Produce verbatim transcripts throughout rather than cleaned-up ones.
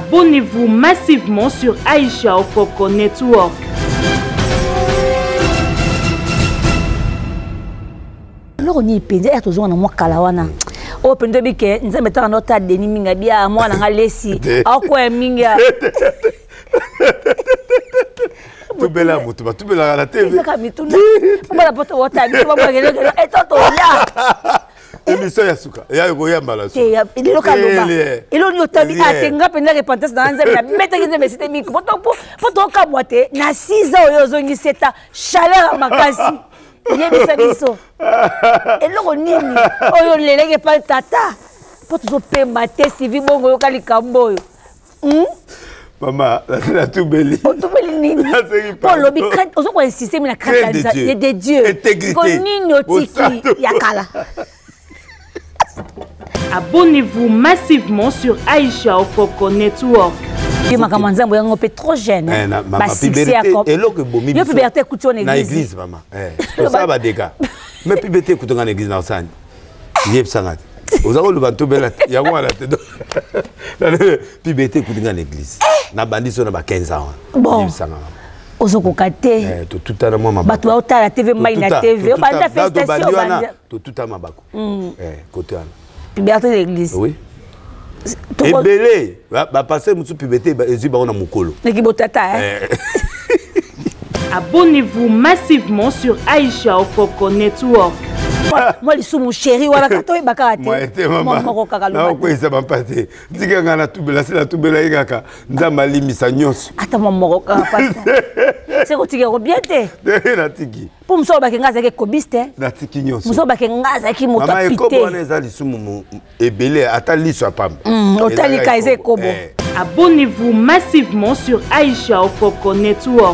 Abonnez-vous massivement sur Aïcha Okoko Network. Alors on y pende et toujours na moi kalawana. O pende bike nza metaka nota deni minga bia moi na ngalesi. Akwa minga. Tu bela mutu ba tu bela la T V. Saka mituna. Bala poto wota bi ba ba gele e toto ya. Émission ya suka. Ya go ya mbala suka. Ya ile lo kaloba. Ile ni otabi atenga penda repentance dans nzembe na meta ke nzembe c'était miko. Poto poto ka boite na six ans oyo zongi seta chaleur makasi. Yebisa biso. Eloko nini oyo leleke pa tata. Poto zo pemba te sivi bongo yo kali kamboyo. Hmm? Mama, la tout belle. Oh, tout belle nini. Pour l'obi, on a un système la crainte de Dieu. Intégrité. Yakala. Abonnez-vous massivement sur Aïcha Okoko Network. Je suis trop jeune. Maman, puberté. Et là que bomi. Je puberté écoute en église. Na église, maman. Eh. Ça va des gars. Mais puberté écoute en église na sang. Yeb sangat. Vous avez le bateau belle. Il y a moi là. Puberté écoute en église. Na bandi so na quinze ans. Bon. Ozoko kate. Eh, to tout à moi mabako. Bato ota la T V mai na T V. O banda festation banda. To tout à mabako. Eh, côté là. Puberté l'église. Oui. Et belé, ba passer musu puberté ba ezu ba ona mukolo. Neki botata hein. Abonnez-vous massivement sur Aïcha Okoko Network. Moi les sous mon chéri wala kato e bakate. Moi était maman. Moi ko kakalo. Na ko isa ba pate. Ndika ngana tubela sila tubela igaka. Nzamba limisa nyonso. Ata mo moko ka pasta. C'est ko tiki ko bien te. Na tiki. Pour me sauver ngaza ke kobiste. Na tiki nyonso. Mo sauver ngaza ki moto pité. pité. Mama ko bona za lisumu ebele ata liso apam. Mm, otali kaize kobo. Abonnez-vous massivement sur Aïcha Okoko Network.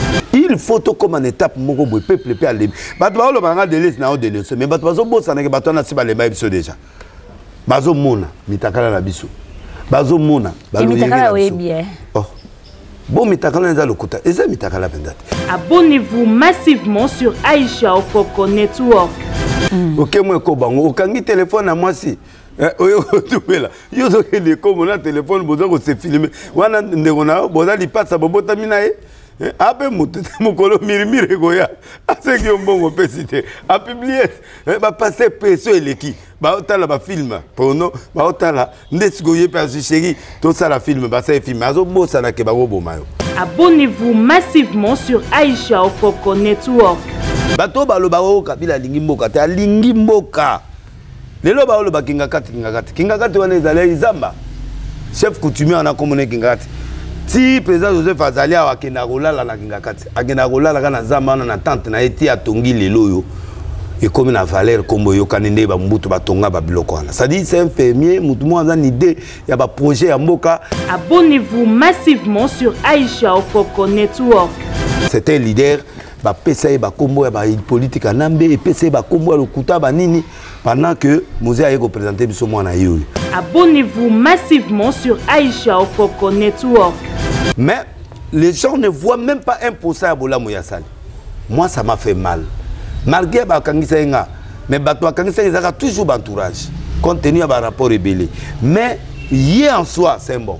Il faut tout comme en étape moko boy peuple pe aller. Bato ba lo banga de liste na o de liste mais bato bazo bossa na ke bato na siba le ba biso déjà. Bazo mona mitakala na biso. Bazo mona ba lo mitakala we bien. Oh. Bon mitakala nza lokuta. Eza mitakala pendate. Abonnez-vous massivement sur Aïcha Okoko Network. OK moi ko bango okangi téléphone à moi si. Oyo tubela. Yo zo ke de ko mona téléphone bozo ko se filmer. Wana ndekona boza li passa bobota minae. Ape mutu mukolo mirimire goya aseki ombongo pesite a publier ba passer peso eleki ba otala ba film pono ba otala ndesgoye pa chéri tout ça la film ba ça film azo bossa na ke ba boma yo. Abonnez-vous massivement sur Aïcha Okoko Network. Bato ba lo ba o kabila lingi mboka te lingi mboka lelo ba lo ba kinga kati kinga kati kinga kati wana ezale izamba chef coutumier ana komone kinga kati. Si président Joseph Azali a kena rolala na kingakati akena rolala kana zamba na tante na eti atongi lelo yo et comme na valeur kombo yo kanende ba mbutu batonga ba biloko wana ça dit c'est un fermier mutu mo azan idée ya ba projet ya mboka. Abonnez-vous massivement sur Aïcha Okoko Network. C'est un leader ba pesa ba kombo ya ba politique nambe et pesa ba kombo ya lokuta ba nini pendant que Mosé a représenté biso mwana yo. Abonnez-vous massivement sur Aïcha Okoko Network. Mais les gens ne voient même pas un pourcent à Bola Mouyasali. Moi, ça m'a fait mal. Malgré Bakangisenga, mais Bakangisenga a toujours entourage, compte tenu à un rapport rébellé. Mais y en soi, c'est bon.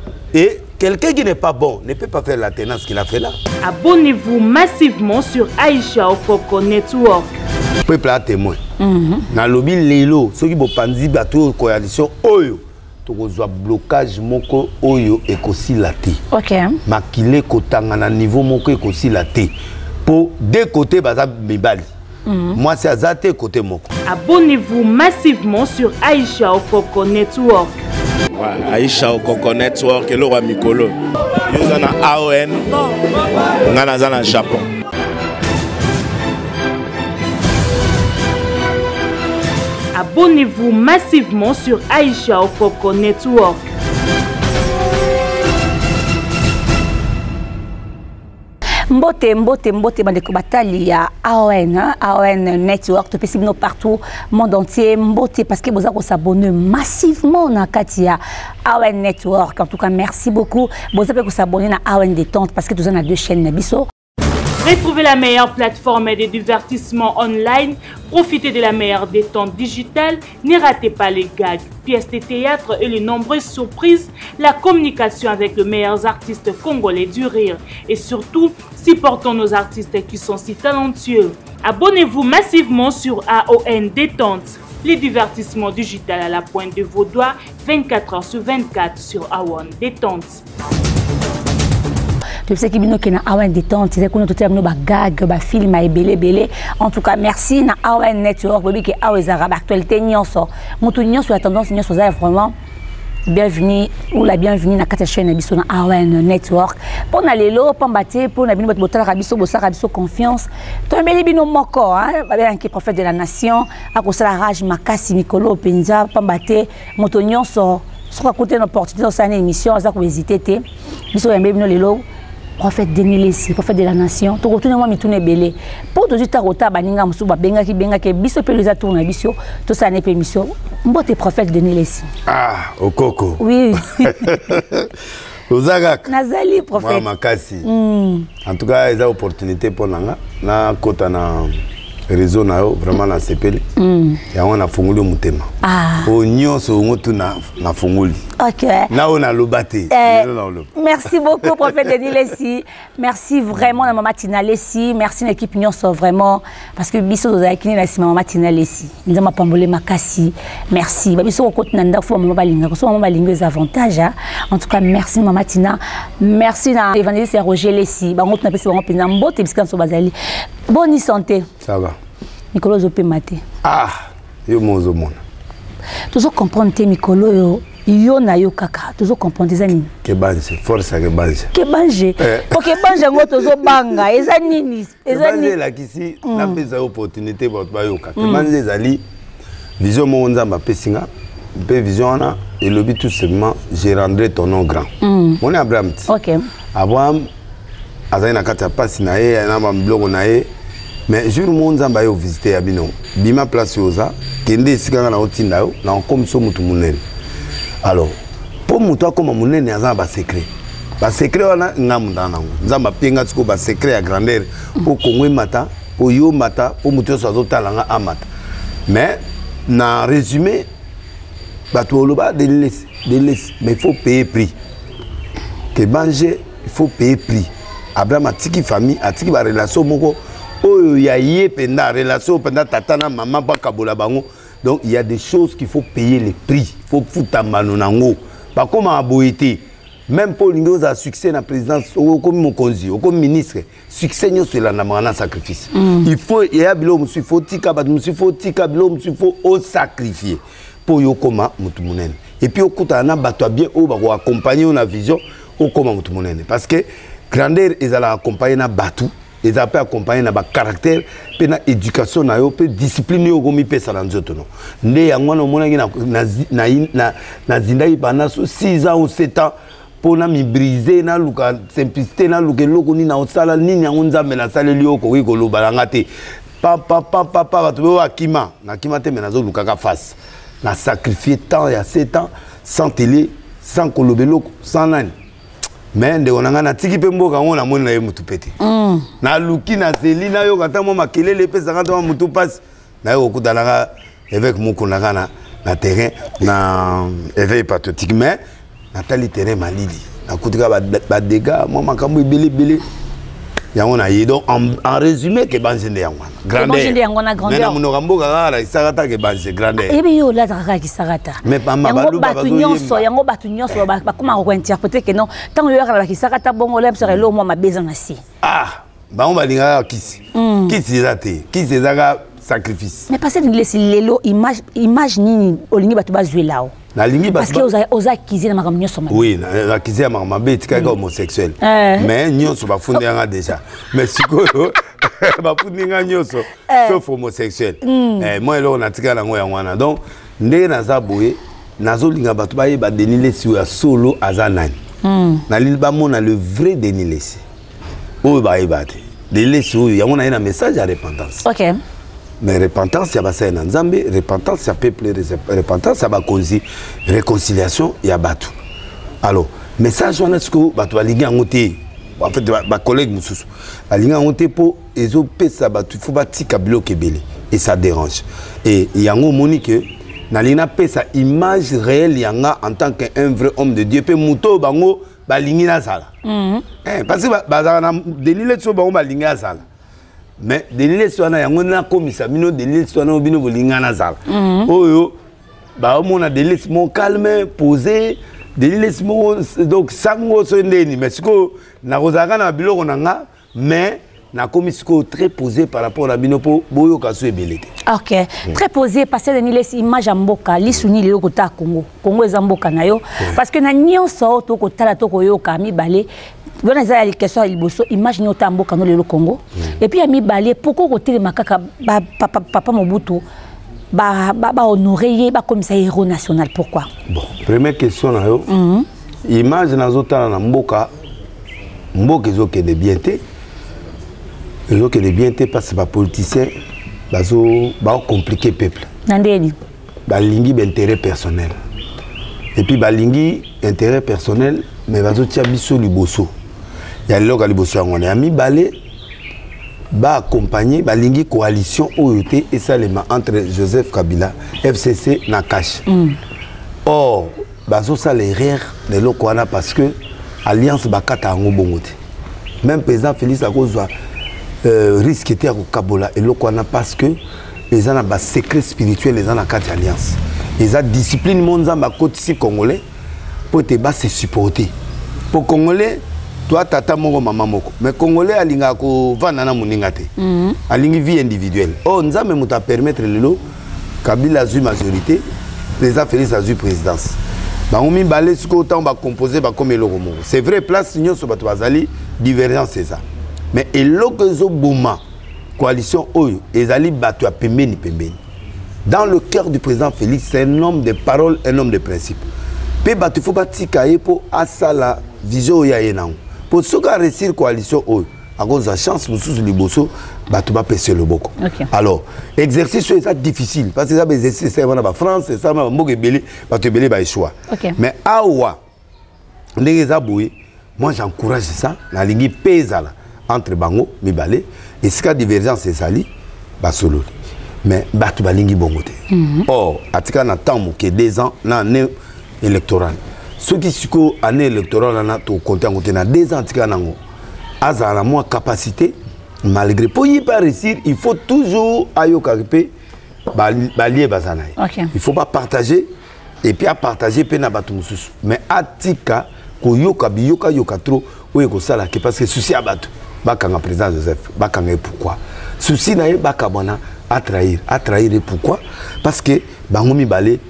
Et quelqu'un qui n'est pas bon ne peut pas faire la tenance qu'il a fait là. Abonnez-vous massivement sur Aïcha Okoko Network. Peuple a témoin. Dans le lobby Lelo, ceux qui vont panzi bateau coalition Oyo. Tokozwa blocage moko oyo ekosi laté. OK. Makile kotanga na niveau moko ekosi laté. Pour deux côtés baza mibali. Moi c'est azate côté moko. Abonnez-vous massivement sur Aïcha Okoko Network. Ouais, Aïcha Okoko Network le roi Mikolo. Yo za na A O N. Ngana za na Japon. Abonnez-vous massivement sur Aïcha Okoko Network. Mbote, mbote, mbote, bandeko batali ya A O N, A O N Network, tout possible partout, monde entier, mbote, parce que vous avez s'abonner massivement dans Katia A O N Network. En tout cas, merci beaucoup. Vous avez s'abonner à A O N Détente parce que vous avez deux chaînes Nabiso. Retrouvez la meilleure plateforme de divertissement online, profitez de la meilleure détente digitale, ne ratez pas les gags, pièces de théâtre et les nombreuses surprises, la communication avec les meilleurs artistes congolais du rire et surtout, supportons nos artistes qui sont si talentueux. Abonnez-vous massivement sur A O N Détente, les divertissements digital à la pointe de vos doigts, vingt-quatre heures sur vingt-quatre sur A O N Détente. Je sais qu'il y a des A O N Détente, c'est qu'on a tout le monde gag, ba film, ba belé belé. En tout cas, merci na A O N Network, baby que A O N Arab actualité nyonso. Mutu nyonso la tendance nyonso ça vraiment bienvenue ou la bienvenue na quatre chaîne biso na A O N Network. Pour na lelo, pour mbaté, pour na bino botala rabiso, bosa rabiso confiance. To mbeli bino moko, hein, ba bien qui prophète de la nation, a ko sala rage makasi Mikolo Penza, pour mbaté, mutu nyonso. Ce qu'on a côté une opportunité dans cette émission, ça qu'on hésité té. Biso mbeli bino lelo. Prophète Denis Lessi, prophète de la nation, tout retourne moi mitune belé. Pour tout juste rota baninga musu ba benga ki benga ke biso pe les tourner biso, tout ça n'est pas émission. Mbote prophète Denis Lessi. Ah, okoko. Oui. Ozagak. Nazali prophète. Mama kasi. Mm. En tout cas, il y a opportunité pour nanga na kota na réseau na yo vraiment na sepeli. Mm. Ya wana funguli mutema. Ah. O nyonso ngotu na na funguli. OK. Na ona lobate. Eh, merci beaucoup prophète Denis Lessi. Merci vraiment à maman Tina Lessi. Merci l'équipe nyonso vraiment parce que biso doza kini na si maman Tina Lessi. Nzama pambole makasi. Merci. Ba biso ko nanda fo maman balinga ko so maman balinga les avantages. En tout cas merci maman Tina. Merci na évangéliste Roger Lessi. Ba ngotu na pesi bango penza mbote bisika so bazali. Bonne santé. Ça va. Mikolo Zopé Maté. Ah, yo mozo mona. Toujours comprendre te Mikolo yo. Yo na yo kaka. Toujours comprendre ça nini. Ke banje, force ke banje. Ke banje. Pour ke banje ngo tozo banga, eza nini? Eza nini la kisi na pesa opportunité pour ba yo kaka. Ke banje zali vision mo nzamba pesinga. Pe vision na et le but tout simplement je rendrai ton nom grand. On est Abraham. OK. Abraham azana kata pasi na ye na ba blogo na ye. Mais jour où nous avons visité Abino, bima place yoza, kende sikanga na otinda yo, na comme so mutu munene. Alors, pour mutu comme munene azana ba secret. Ba secret wana ngamunda nango. Nzamba penga tsiko ba secret ya grandeur pour kongwe mata, pour yo mata, pour mutu so azotala amata. Mais na résumé ba toloba de laisse, de laisse, mais il faut payer prix. Que manger, il faut payer prix. Abraham a tiki famille, a tiki ba relation moko. Oh, il y a yé penda relation penda tatana maman pas kabola bango. Donc il y a des choses qu'il faut payer les prix. Il faut foutre manonango. Pas comme à boité. Même Paul Ngoz a succès dans la présidence comme mon conzi, comme ministre. Succès nous c'est la namana sacrifice. Mm. Il faut il y a bilo monsieur faut tika ba monsieur faut tika bilo monsieur faut au sacrifier pour yo koma mutu munene. Et puis au kutana bato bien au ba accompagner on a vision au koma mutu munene parce que grandeur ils allaient accompagner na batu. Ils ont accompagné na ba caractère, pe na éducation na yo, pe discipline yo gomi pe sa nzoto no. Nde yango na mona na na na na zindai bana so six ans ou sept ans pour na mi briser na luka simplicité na luka loko ni na osala nini yango nzambe na sala liyo ko ko lo balanga te. Pa pa pa pa pa ba to akima, na kima te mena zo luka ka face. Na sacrifier temps ya sept ans sans télé, sans kolobelo, sans nani. Mais de on a na tiki pe mboka on a moni na ye mutu pete. Mm. Na luki na zeli na yo kata mo makelele pe sakata mo mutu passe. Na yo okudalaka avec moko na na na terrain na éveil patriotique mais na tali terrain malili. Na kutika ba, ba dégâts mo makambo belé belé. Yango na ye donc en, en résumé que banjende yango. Grandeur. Banjende yango na grandeur. Mais na muno kamboka kala sakata ke banjende grandeur. Ebe yo la taka ki sakata. Mais pas ma yango batu nyonso yango batu nyonso ba kuma ko interpréter que non tant yo kala ki sakata bongo lem sera lo mo mabeza na si. Ah, ba on ba linga kisi. Kisi ezate. Kisi ezaka sacrifice. Mais parce que les lelo image image nini olingi batu bazwe lao. Na lingi parce que oza oza kizi na makambo nyonso mabe. Oui, na kizi ya makambo mabe tika ka homosexuel. Mais nyonso ba fundi nga déjà. Mais sikoyo ba fundi nga nyonso sauf homosexuel. Eh moi là on a tika na ngo ya wana. Donc ndenge na za boye nazo linga batu ba ye ba Denis Lessi ya solo azanani. Na lili ba mona le vrai Denis Lessi. O ba ibate. Denis Lessi ya mona ina message à repentance. OK. Mais repentance, il y a un Nzambe, repentance, il y a peuple, repentance, il y a cause, réconciliation, il y a batu. Alors, message, on a ce que batu a ligé en côté, en fait ma collègue mususu alinga onte po ezo pesa ba tu faut ba tika bloquer belé et ça dérange et yango monique nalina pesa image réelle yanga en tant qu'un vrai homme de Dieu pe muto bango balingi na sala eh parce que bazana na delile so bango balingi na sala mais delile so na yango na komisa mino delile so na obino bolinga na sala oyo ba mona delile mon calme posé delile donc sango so ndeni mais siko na kozaka na biloko nanga mais na komisiko très posé par rapport à binopo boyo kaso ebelete. OK, mm. Très posé parce que ni les images mboka lisuni le kota Congo. Congo za mboka na yo parce que na nyonso to kotala to koyoka mi balé. Bona za ali question liboso image nyota mboka no le Congo. Et puis mi balé pourquoi côté makaka papa papa Mobutu ba ba honorer ba comme ça héros national pourquoi? Bon, première question na yo. Mm. Image na zotala na mboka mboka zo ke de bienté. Les autres les bien parce que les politiciens ont compliqué le peuple. Nandeli. Balingi intérêt personnel. Et puis balingi intérêt personnel mais bazo tia biso liboso. Il y a loka liboso on a mis balé ba accompagner balingi coalition O U T et Salema entre Joseph Kabila F C C Nakash. Mm. Or bazo ça l'erreur de lokwana parce que alliance bakata ngo bongote. Même président Félix Akozwa Euh, risque était à Kabola et l'Okwana parce que les gens ont un secret spirituel, les gens ont quatre alliances. Ils ont discipline mondiale ma côte ici congolais pour te bas se supporter. Pour congolais, toi tata moko maman moko. Mais congolais alinga ko vanana muningate. Alingi vie individuelle. Oh nous avons muta permettre le Kabila a eu majorité, les a Félix a eu présidence. Ba on mi balé ce autant ba composer ba comme le romo. C'est vrai place union sur bato bazali divergence c'est ça. Mais et l'autre bouma coalition Oyo, Ezali Batu a pembeni pembeni. Dans le cœur du président Félix, c'est un homme de parole, un homme de principe. Pe Batu faut pas tikaye pour asa la vision ya yenang. Pour ceux qui ont réussi la coalition Oyo, à cause de la chance, nous sommes les bossos, Batu va passer le boko. Alors, exercice c'est difficile parce que ça exercice c'est vraiment la France, c'est ça vraiment beaucoup belé, Batu belé ba choix. Mais awa, ndenge zaboué, moi j'encourage ça, la ligne pesa entre bango mibale et ce cas divergence c'est sali ba solo mais batu balingi bongote mm -hmm. Or atika na temps que deux ans na année électorale ce qui siko année électorale na to compter en côté na deux ans atika nango aza na moi capacité malgré pour y pas réussir il faut toujours ayoka pe balier bazana okay. Il faut pas partager et puis à partager pe na batu mususu mais atika ko yoka biyoka yoka trop ou ko sala que parce que souci à batu bakanga président Joseph bakanga pourquoi souci na bakabona à trahir à trahir pourquoi parce que bangomi balé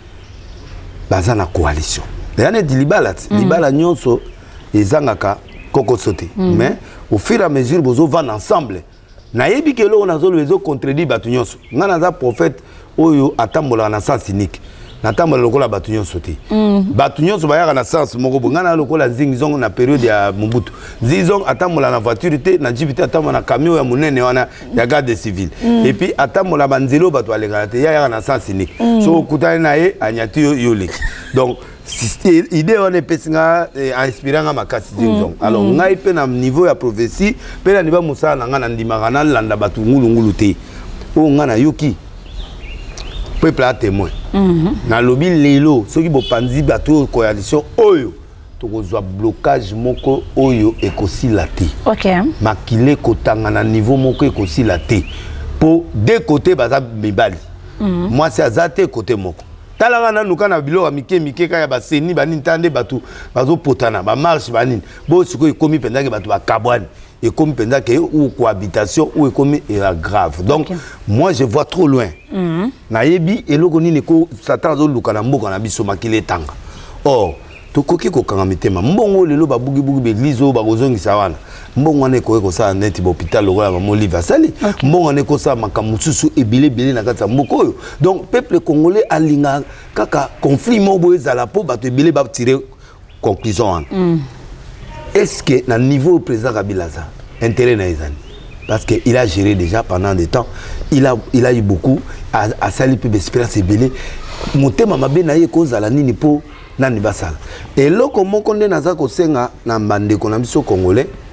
bazana coalition yana di libala libala nyonso ezangaka koko sauté mais au fur et à mesure bozo van ensemble na yebi que lo nazo lezo contredit batu nyonso ngana za prophète oyo atambola na sens unique natambola lokola batu nyonso te batu nyonso bayaka na sens moko ngana lokola zingizongo na période ya Mobutu zizong atambola na voiture te na jipita atambola na camion ya munene wana ya garde civile et puis atambola banzelo batu aleka te ya na sens unique so kutana na ye anyati yo leki donc idée on est pesinga inspirant makasi zingizong alors ngai pe na niveau ya prophétie pe na niveau musala ngana ndimaka na landa batu ngulu ngulu te o ngana yoki peuple a témoin. Na lobby lelo, ceux qui bopanzi bateau coalition oyo, to kozwa blocage moko oyo ekosi laté. OK. Makile kotanga na niveau moko ekosi laté. Pour deux côtés baza mibali. Moi c'est azate côté moko. Talanga na nuka na bilo mike mike ka ya baseni bani tande batu bazo potana ba marche bani. Bo siko ikomi pendake batu ba kabwani. Et comme pendant que ou cohabitation ou comme est grave. Donc okay. Moi je vois trop loin. Nayebi et lokoni neko satan zo lukana mboka na biso makile tanga. Or to koki ko kanga mitema mbongo lelo ba bugi bugi be église o ba kozongisa wana. Mbongo ne ko ko sa net hôpital lokola ba moliva sali. Mbongo ne ko sa makamususu ebele bele na kata mboko yo. Donc peuple congolais alinga kaka conflit mo bo ezala po ba to ebele ba tirer conclusion. Est-ce que dans le niveau président Kabila ça intérêt naïzani parce que il a géré déjà pendant des temps il a il a eu beaucoup à à sali peu d'espérance et belé motema mabe na ye cause la nini po nani basala et loko moko nde naza ko senga na mbande ko na biso congolais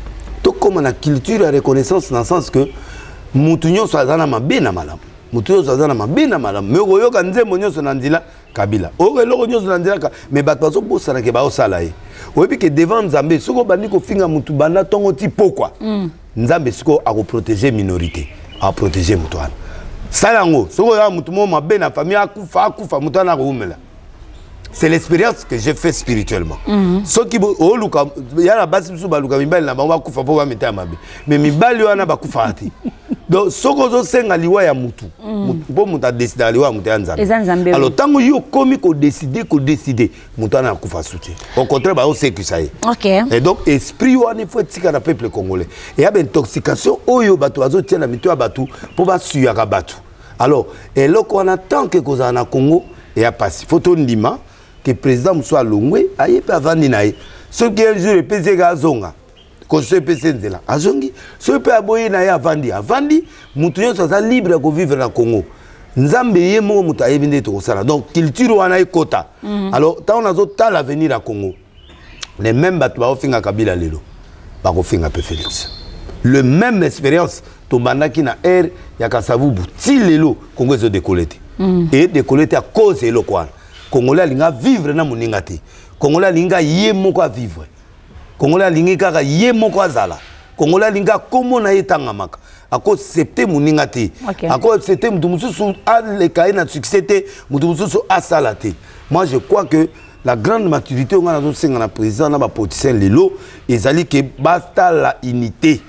tout comme la culture et reconnaissance dans le sens que mutunyo soit dans ma bena malam mutunyo soit dans ma bena malam mais oyo kanze monyo sonandila kabila oyo loko nyo sonandila mais batwazo bosana ke ba osala ye oyebi que devant Nzambe soko bandi ko finga mutu banda tongo ti pourquoi Nzambe siko a protéger minorité a protéger mutuana salango soko ya mutu mo mabe na famille akufa akufa mutuana ko umela. C'est l'expérience que j'ai fait spirituellement. Ce qui au luka ya na basi biso ba luka mibali na bango kufa po ba meta mabe. Mais mibali wana ba kufa ati. Donc soko zo senga liwa ya mutu. Po muta décider liwa muta ya Nzambe. Alors tango yo komi ko décider ko décider muta na kufa soutien. Au contraire ba o sait que ça y est. OK. Et donc esprit wana faut tika na peuple congolais. Et ya ben intoxication oyo bato azo tia na mitu ya batu po ba suya ka batu. Alors et là qu'on attend que koza na Congo et a passé photo ndima que le président soit longwe aye pe avandi nae ceux qui un jour le P C gazonga ko ce P C nzela azongi ceux pe aboye nae avandi avandi mutu nyonso za libre ko vivre na Congo Nzambe ye mo mutu ayebi nde to sala donc culture wana ekota alors tant on a ta l'avenir à Congo les mêmes bato ba ofinga Kabila lelo ba ko finga pe Félix le même expérience to bandaki na air ya Kasavubu ti lelo Congo ezo décolleté et décolleté à cause de l'okwana Congolais linga vivre na moninga te. Congolais linga yé moko a vivre. Congolais linga kaka yé moko azala. Congolais linga komo na yetanga maka. Ako septe moninga te. Ako septe mutu mususu a le kaye na succès te, mutu mususu a salate. Moi je crois que la grande maturité on a dans na président na ba politicien lelo ezali ke basta la unité.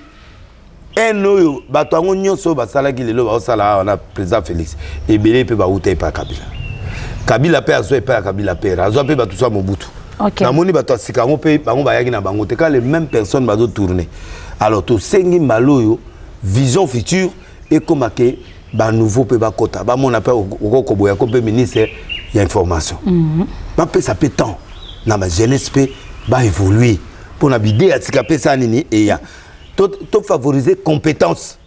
Un oyo bato ango nyonso basala ki lelo ba sala na président Félix. Ebele pe ba uta pa Kabila. Kabila pe azo pe Kabila pe azo pe batu so Mobutu. Na moni batu asikango pe bango bayaki na bango te ka les mêmes personnes bazo tourner. Alors to sengi maloyo vision future et comme que ba nouveau pe ba kota ba mon appel au koboya ko pe ministre il y a information. Ba pe ça peut temps na ma jeunesse pe ba évoluer pour na bidé atika pe ça nini et ya to to favoriser compétence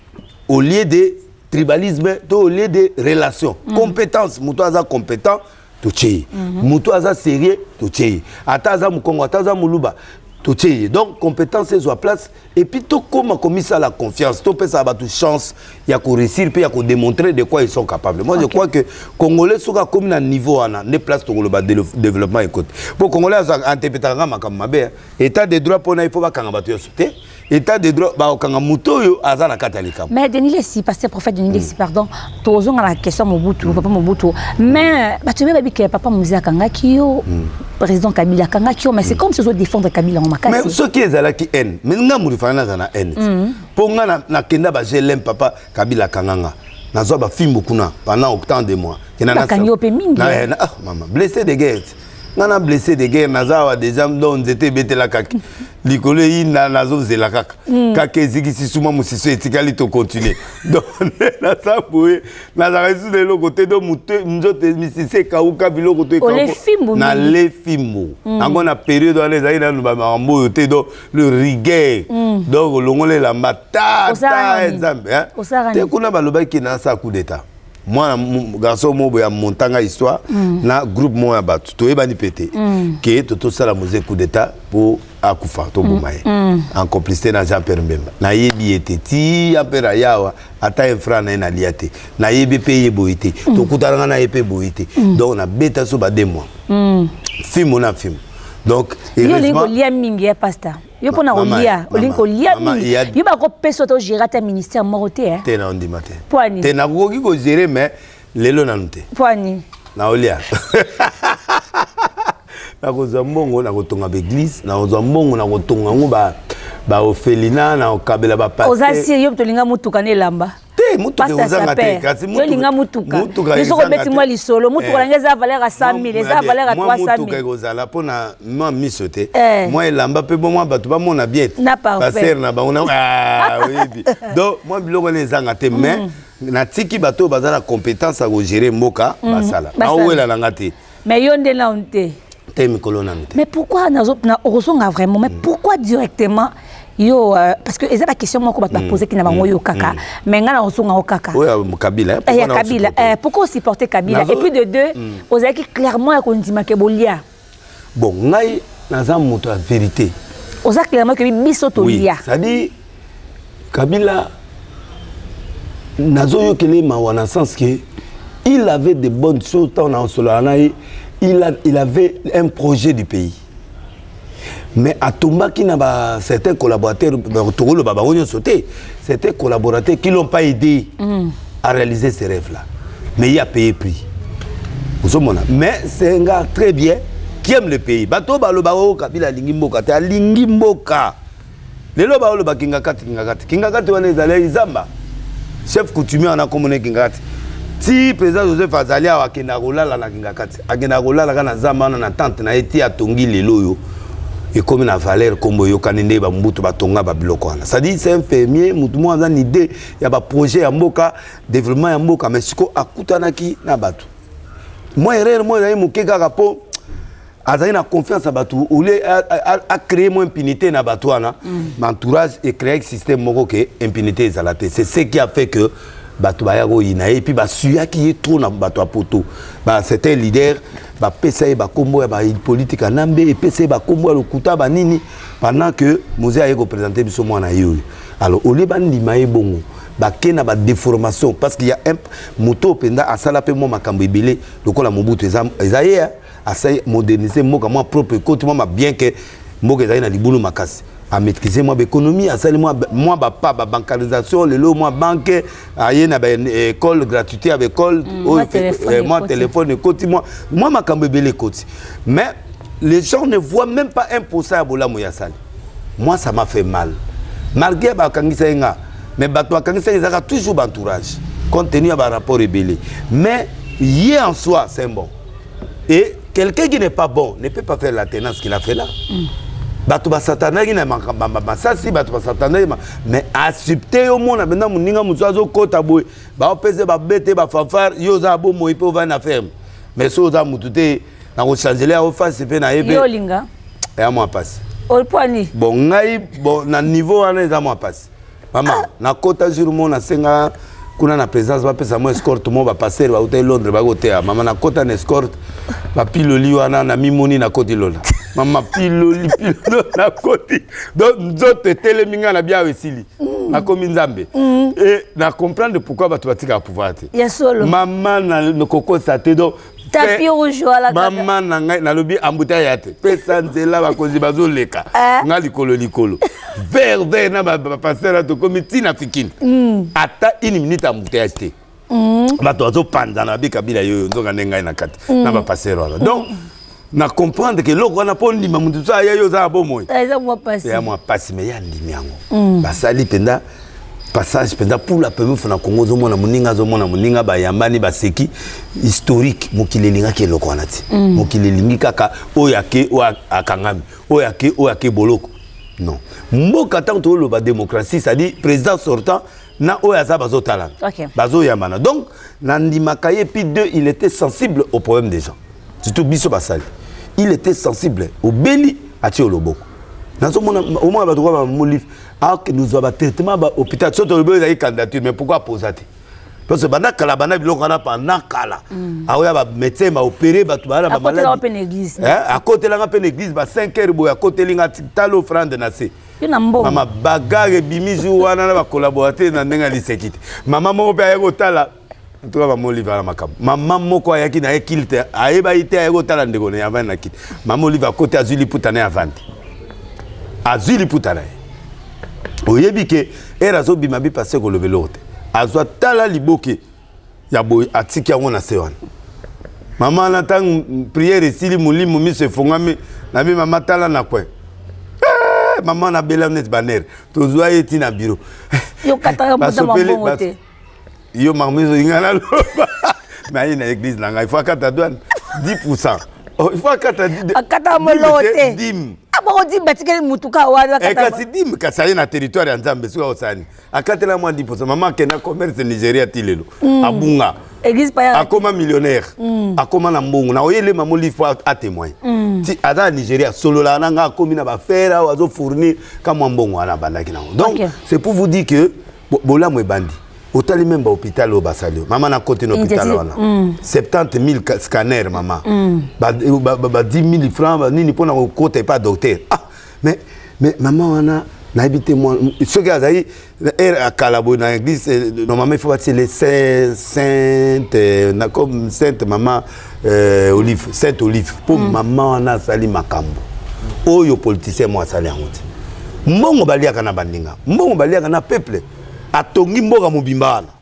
au lieu de tribalisme, au lieu de relations. Mm. Compétence, moutou aza compétent, tu tcheye. Moutou aza sérieux, tu tcheye. Ataza moukongo, ataza mouluba, tu tcheye. Donc, compétence, c'est à place. Et puis, tout comme commis ça la confiance, tout peut ça avoir toute chance, il y a qu'à réussir, puis il y a qu'à démontrer de quoi ils sont capables. Moi, okay. Je crois que Congolais sont comme un niveau, des places pour le développement. Écoute, pour Congolais, interpréter comme ma belle, état de droit pour nous, il faut pas qu'on abatte sauter. État de droit, bah, quand on mouto, azana katalika. Mais Denis Lessi, pasteur prophète Denis Lessi, pardon, tu as la question Mobutu, papa Mobutu. Mais tu veux que papa Mouzia Kangakio, président Kabila Kangakio, mais c'est comme si je défendre Kabila en makasi. Mais ce qui est là qui haine, mais nous avons fait na haine. Pour nous na kenda ba j'aime papa Kabila Kanganga. Na zo ba film beaucoup na pendant autant de mois. Na kanyo pe mingi. Na ah maman, blessé de guerre. Nana blessé de guerre nazawa déjà dont était bête la kaki likolo yi na nazo zela kaka kaka eziki sisuma musiso etikali to continuer donc na ça boye na za resu de lo côté do muto nzote misise kauka biloko to ekako na le fimbo ango na période on les aïna ba mambo te do le rigueur donc longole la mata ta exemple hein te kuna baloba ki na sa coup d'état. Moi, garçon, moi, je monte en histoire, na groupe moi abattu, tout est bani pété, qui est tout ça la musique coup d'état pour Akoufa, tout boumaye, en complicité na Jean-Pierre Mbemba. Na yebi était ti apera yawa, ata un franc na aliate, na yebi paye boité, tout coûtera na yebi boité. Donc on a bêta sur des mois. Film on a film. Donc, heureusement. Il y a mingi pasteur. Il y a pas na olia, olinko lia mingi. Il y a pas peso to gérer ta ministère moroté hein. Té na on dit matin. Poani. Té na ko ko gérer mais lelo na nté. Poani. Na olia. Na ko zambongo na ko tonga l'église, na ko zambongo na ko tonga ngo ba ba ofelina na okabela ba pasteur. Ozasi yo to linga mutuka ne lamba. Te mutuka ozanga te kasi mutuka. Yo linga mutuka. Biso ko beti moi lisolo, mutuka ngeza valeur à cent mille, eza valeur à trois cent mille. Mutuka kozala pona moi misote. Moi lamba pe bon moi batu ba mona bien. Pasteur na ba on ah oui. Donc moi biloko nezanga te mais na tiki bato bazala compétence à gérer mboka basala. Na wela na ngati. Mais yo nde na onte. Te mikolo na nte. Mais pourquoi na ozonga vraiment mais pourquoi directement yo euh, parce que eza la question moi ko ba poser ki na bango yo kaka mais nga na osonga o kaka oui Kabila pourquoi Kabila euh, pourquoi supporter Kabila et puis de deux aux qui clairement ko ndima ke bolia bon ngai naza moto la vérité Oza clairement que biso to oui, lia. c'est-à-dire Kabila nazoyo kele mawana sens que il avait de bonnes choses tant en Solanaï, il a il avait un projet du pays. Mais à Tomba qui n'a pas certains collaborateurs Togolo Babaronio sauté, certains collaborateurs qui l'ont pas aidé mm. à réaliser ces rêves là. Mais il a payé prix. Mais c'est un gars très bien qui aime le pays. Bato ba lo ba o Kabila lingimboka, ta lingimboka. Les lo ba lo ba kingakati kingakati. Kingakati wana ezale izamba. Chef coutumier on a communé kingakati. Si président Joseph Azali a wakena rolala na kingakati. Akena rolala kana zamba na tante na eti atongi lelo yo. Et comme na valeur comme yo kanende ba mbutu ba tonga ba biloko wana. Ça dit c'est un fermier, mutu mo a une idée, il y a ba projet ya mboka, développement ya mboka mais siko akutanaki na batu. Moi erreur moi na mukeka kapo azali na confiance à batu ou les a créé moins impunité na batu wana. M'entourage et créer un système moko que impunité ezalate. C'est ce qui a fait que batu ba yako ina et puis ba suya qui est trop na batu a poto. Ba c'était leader ba pesa ba kombo ba politique nambe et pesa ba kombo le kuta ba nini pendant que Mosé a représenté biso mwana yo. Alors au lieu ba ndima e bongo ba kena ba déformation parce qu'il y a un moto penda a sala pe mo makambo ebele lokola Mobutu ezaye a sa moderniser moka moi propre côté moi bien que moka ezaye na libulu makasi à maîtriser moi l'économie à sali moi moi ba pas ba bancarisation le lo moi banque aye na ba école gratuité avec école moi téléphone côté moi moi makambo ebele côté mais les gens ne voient même pas un pour cent à bola moya sali moi ça m'a fait mal malgré ba kangisa nga mais bato kangisa ezaka toujours entourage compte tenu à ba rapport ebele mais y en soi c'est bon et quelqu'un qui n'est pas bon ne peut pas faire la tenance qu'il a fait là. Mm. Bato ba satana qui na masasi bato ba satana mais accepter au monde maintenant muninga mutsazo kota boy ba opese ba bete ba fanfare yo za bo mo ipo va na ferme mais so za mutute na ko changer la face pe na ebe yo linga et à moi passe au point bon ngai bon na niveau ana za moi passe maman na kota jour mo na senga kuna na présence ba pesa mo escorte mo ba passer ba hotel Londres ba hotel maman na kota na escorte ba piloli wana na mimoni na koti lola maman piloli piloli na koti donc nzoto teleminga na bia wesili na komi nzambe et na comprendre pourquoi ba tubatika pouvoir te ya solo maman na koko saté donc tapis rouge wala maman na ngai na lobi ambuta ya te pesa nzela ba kozi bazo leka nga likolo likolo vers vers na ba passer to komi tina fikini ata une minute ambuta ya te bato azo panza na bika bila yo nzoka ngai na kati na ba passer wala donc na comprendre que loko wana po ndima mundu sa ya yo za bomoy eza moi passer ya moi passer mais ya ndimi yango basali penda passage penda pour la première fois na Congo zo mona muninga zo mona muninga ba yambani ba seki historique mokile linga ke loko wana ti mokile lingi kaka oyake o akangami oyake oyake boloko non mboka tanto lo ba démocratie ça dit président sortant na oyaza bazo talana bazo yamana donc nandima kaye puis deux il était sensible au problème des gens surtout biso basali il était sensible au beli à Tioloboko dans mon au moins ba droit mon livre ah que nous avons traitement ba hôpital surtout le besoin candidature mais pourquoi poser parce que bana kala bana biloko na pendant kala ah ouais ba médecin ba opérer ba tuba ba malade à côté de l'église à côté la peine église ba cinq heures boya côté linga talo offrande na se mama bagage bimizu wana na ba collaborateur na ndenga lisekite mama mo pe ayeko tala tout va mon livre à makam maman moko ayaki na ekilte ayeba ite ayeko tala ndeko na yava na kit maman livre à côté azuli putana ya vente azuli putana oyebi ke era zo bima bi passer ko levelote azwa tala liboke ya boy atiki yango na se wana maman na tang prière esili mulimo mi se fongami na mi mama tala na kwe maman na bela net banner tozwa eti na bureau yo kataka muta mabongo te yo marmizo ingana loba mais na église na ngai il faut kata douane dix pour cent il faut kata akata molote dim abo di batikeli mutuka wala kata kasi dim kasi na territoire ya Nzambe sio osani akatela moi dix pour cent maman kena commerce Nigeria tilelo abunga église pa akoma millionnaire akoma na mbongo na oyele maman li faut à témoin ti ada Nigeria solo la nanga akomi na ba faire azo fournir kama mbongo ana bandaki na donc c'est pour vous dire que bola mo bandi autant les mêmes hôpital au Bassalio maman na côté l'hôpital là soixante mille scanners maman ba dix mille francs nini pour na côté pas docteur ah mais mais maman wana na habité moi ce que azaï à Calabo dans l'église normalement il faut bâtir les saintes sainte comme sainte maman euh, Olive sainte Olive pour mm. maman wana sali makambo oyo politicien moi sali en route mbongo balia kana bandinga mbongo balia kana peuple atongi mboka mobimba wana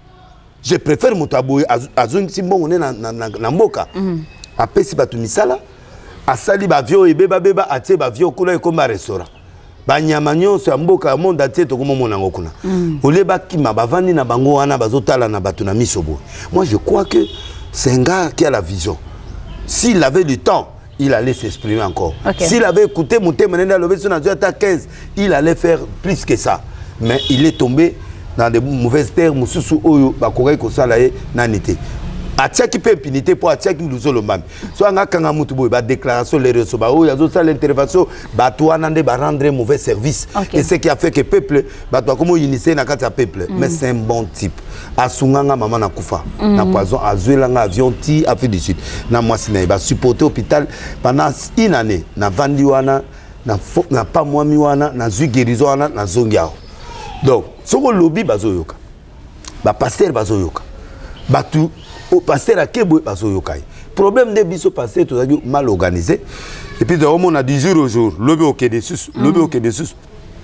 je préfère motaboy azongi si mbongo ne na na mboka apesi batu misala asali ba vio ebeba beba atie ba vio kula ekomba restaurant banyama nyonso ya mboka ya monde atie to komo monango kuna oleba kima bavandi na bango wana bazotala na batu na misobo. Moi je crois que c'est un gars qui a la vision. S'il avait du temps, il allait s'exprimer encore. Okay. S'il avait écouté Mouté Menenda Lobé sur à quinze, il allait faire plus que ça. Mais il est tombé dans de mauvaises terres, Moussou Oyo, Bakouré Kosalaye, Nanité. A tchaki pe impunité pour a tchaki nous le même. Soit nga kanga mutubo ba déclaration les réseaux ba o yazo ça l'intervention ba toi nande ba rendre mauvais service. Okay. Et ce qui a fait que peuple ba toi comme unissé na kati peuple. Mm. Mais c'est un bon type. Asunganga maman na kufa. Mm. Na poison azuela nga avion ti Afrique du Sud. Na mwasi na ba supporter hôpital pendant une année na vandi wana na na pas moi mi wana na zu guérison wana na zongiao. Donc soko lobby bazo yoka. Ba pasteur bazo yoka. Ba tout au pasteur à Kebo bazo yokai. Problème de biso pasteur tout ça mal organisé. Et puis on a du jour au jour, lobby au Kédessus, lobby au Kédessus.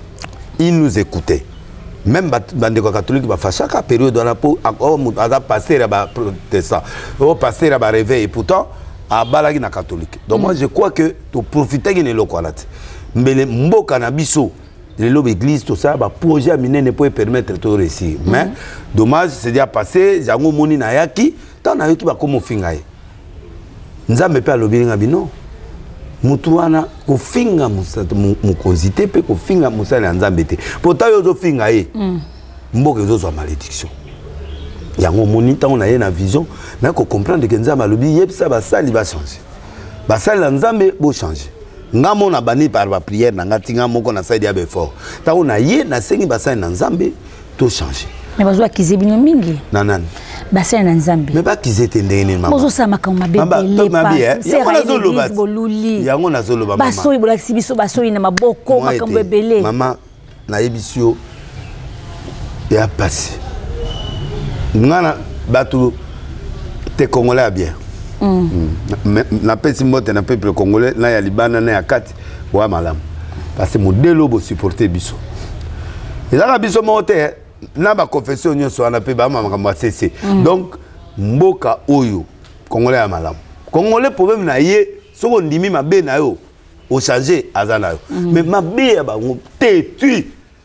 Il nous écoutait. Même bande catholique ba fa chaque période dans la peau à pasteur ba protestant. Au pasteur ba réveil et pourtant à balagi na catholique. Donc moi je crois que tu profiter de l'okalate. Mais le mboka na biso les lobbies église tout ça, bah projet mine ne peut permettre de réussir. Mais dommage c'est déjà passé, jango moni na yaki, tant na yaki ba comme fingaye. Nzambe pe alobi nga bino. Mutu wana ko finga musata mu konzité pe ko finga musala nzambe te. Pourtant yo zo fingaye. Mboka zo zo malédiction. Yango moni tant na ye na vision, na ko comprendre que nzambe alobi yebisa ba sali va changer. Ba sali nzambe bo changer. Ngamo na bani par la prière na ngatinga moko na saidi ya befort. Ta ona ye na sengi basai na nzambe to changer. Mais bazo akize bino mingi. Nanan. Basai na nzambe. Mais ba kize tendeni mama. Bozo sama ka mabele pa. Yango na zolo ba. Yango na zolo ba mama. Baso ibola sibiso baso ina maboko makambo ebele. Mama na yebisio ya passé. Ngana batu te congolais bien. Na pesi mbote na peuple congolais na ya libana na ya kati wa malam parce que modelo bo supporter biso ezaka biso mote na ba confession nyonso na pe ba mama ba cc donc mboka oyo congolais ya malam congolais problème na ye soko ndimi mabe na yo o changer azana yo mais mabe ya ba te tu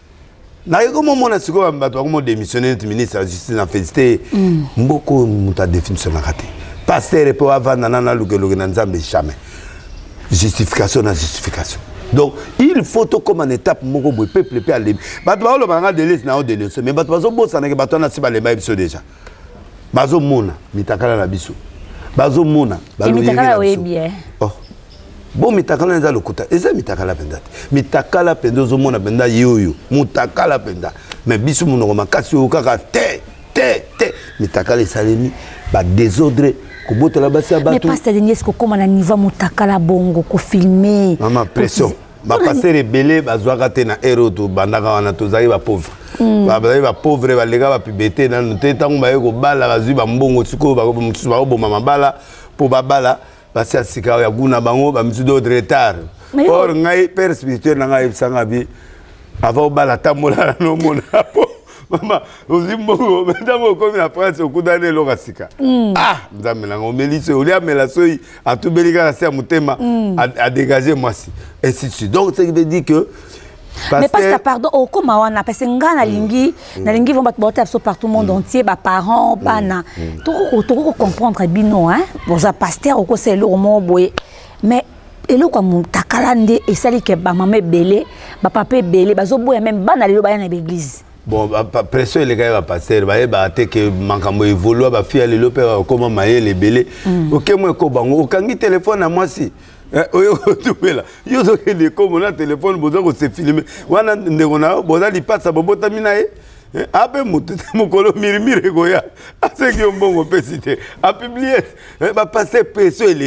na yeko mona siko ba to ko démissionner ministre de la justice na félicité mboko muta définition na kate pasteur peut avoir nanana lugeluge na nzambe jamais. Justification na justification. Donc il faut tout comme en étape moko boy peuple pe aller. Bato ba lo banga délice na o délice mais bato bazo bossa na ke bato na siba le ba biso déjà. Bazo mona mitakala na biso. Bazo mona ba lo mitakala we bien. Oh. Bon mitakala nza lokuta. Eza mitakala penda. Mitakala penda zo mona penda yoyo. Mutakala penda. Mais biso monoko makasi o kaka te te te mitakala salemi ba désordre. Mais pas cette dernière, est-ce que comme on a niveau mutakala bongo, ko filmer. Maman pression. Ba passer rebelle, ba zoaka te na héros to bandaka wana to zai ba pauvre. Ba ba ba pauvre ba lega ba pibete na te tango ba yeko bala ba zui ba mbongo siko ba musu ba bo mama bala po ba bala ba sia sika ya guna bango ba musu d'autre retard. Or ngai père spirituel na ngai sanga bi avant bala tamola no mona po. Maman, aussi bon, maintenant comme la France au coup d'année l'orasika. Ah, madame la ngomeli au lieu mais la soyi a tout belika la serre mutema a dégager moi si. Et si tu donc ça veut dire que mais pas ça pardon au comme on a parce que ngana lingi na lingi vont battre absolument partout le monde entier ba parents bana. Tout tout comprendre bino hein. Bon ça pasteur au conseil le roman boy. Mais et là comme takalande et ça dit que ba maman belé, ba papa belé, ba zo boy même bana le ba na l'église. Bon, pression les gars va passer, va ba te que mankambo évolue ba fi aller le père comment mailler les belés. OK moi ko bango, okangi téléphone à moi si. Oyo tubela. Yo zo ke de comme na téléphone bozo ko se filmer. Wana ndekona boza li passa bobota minae. Ape mutu mukolo mirimire goya. Ase ki mbongo pesite. A publier ba passer pression eleki.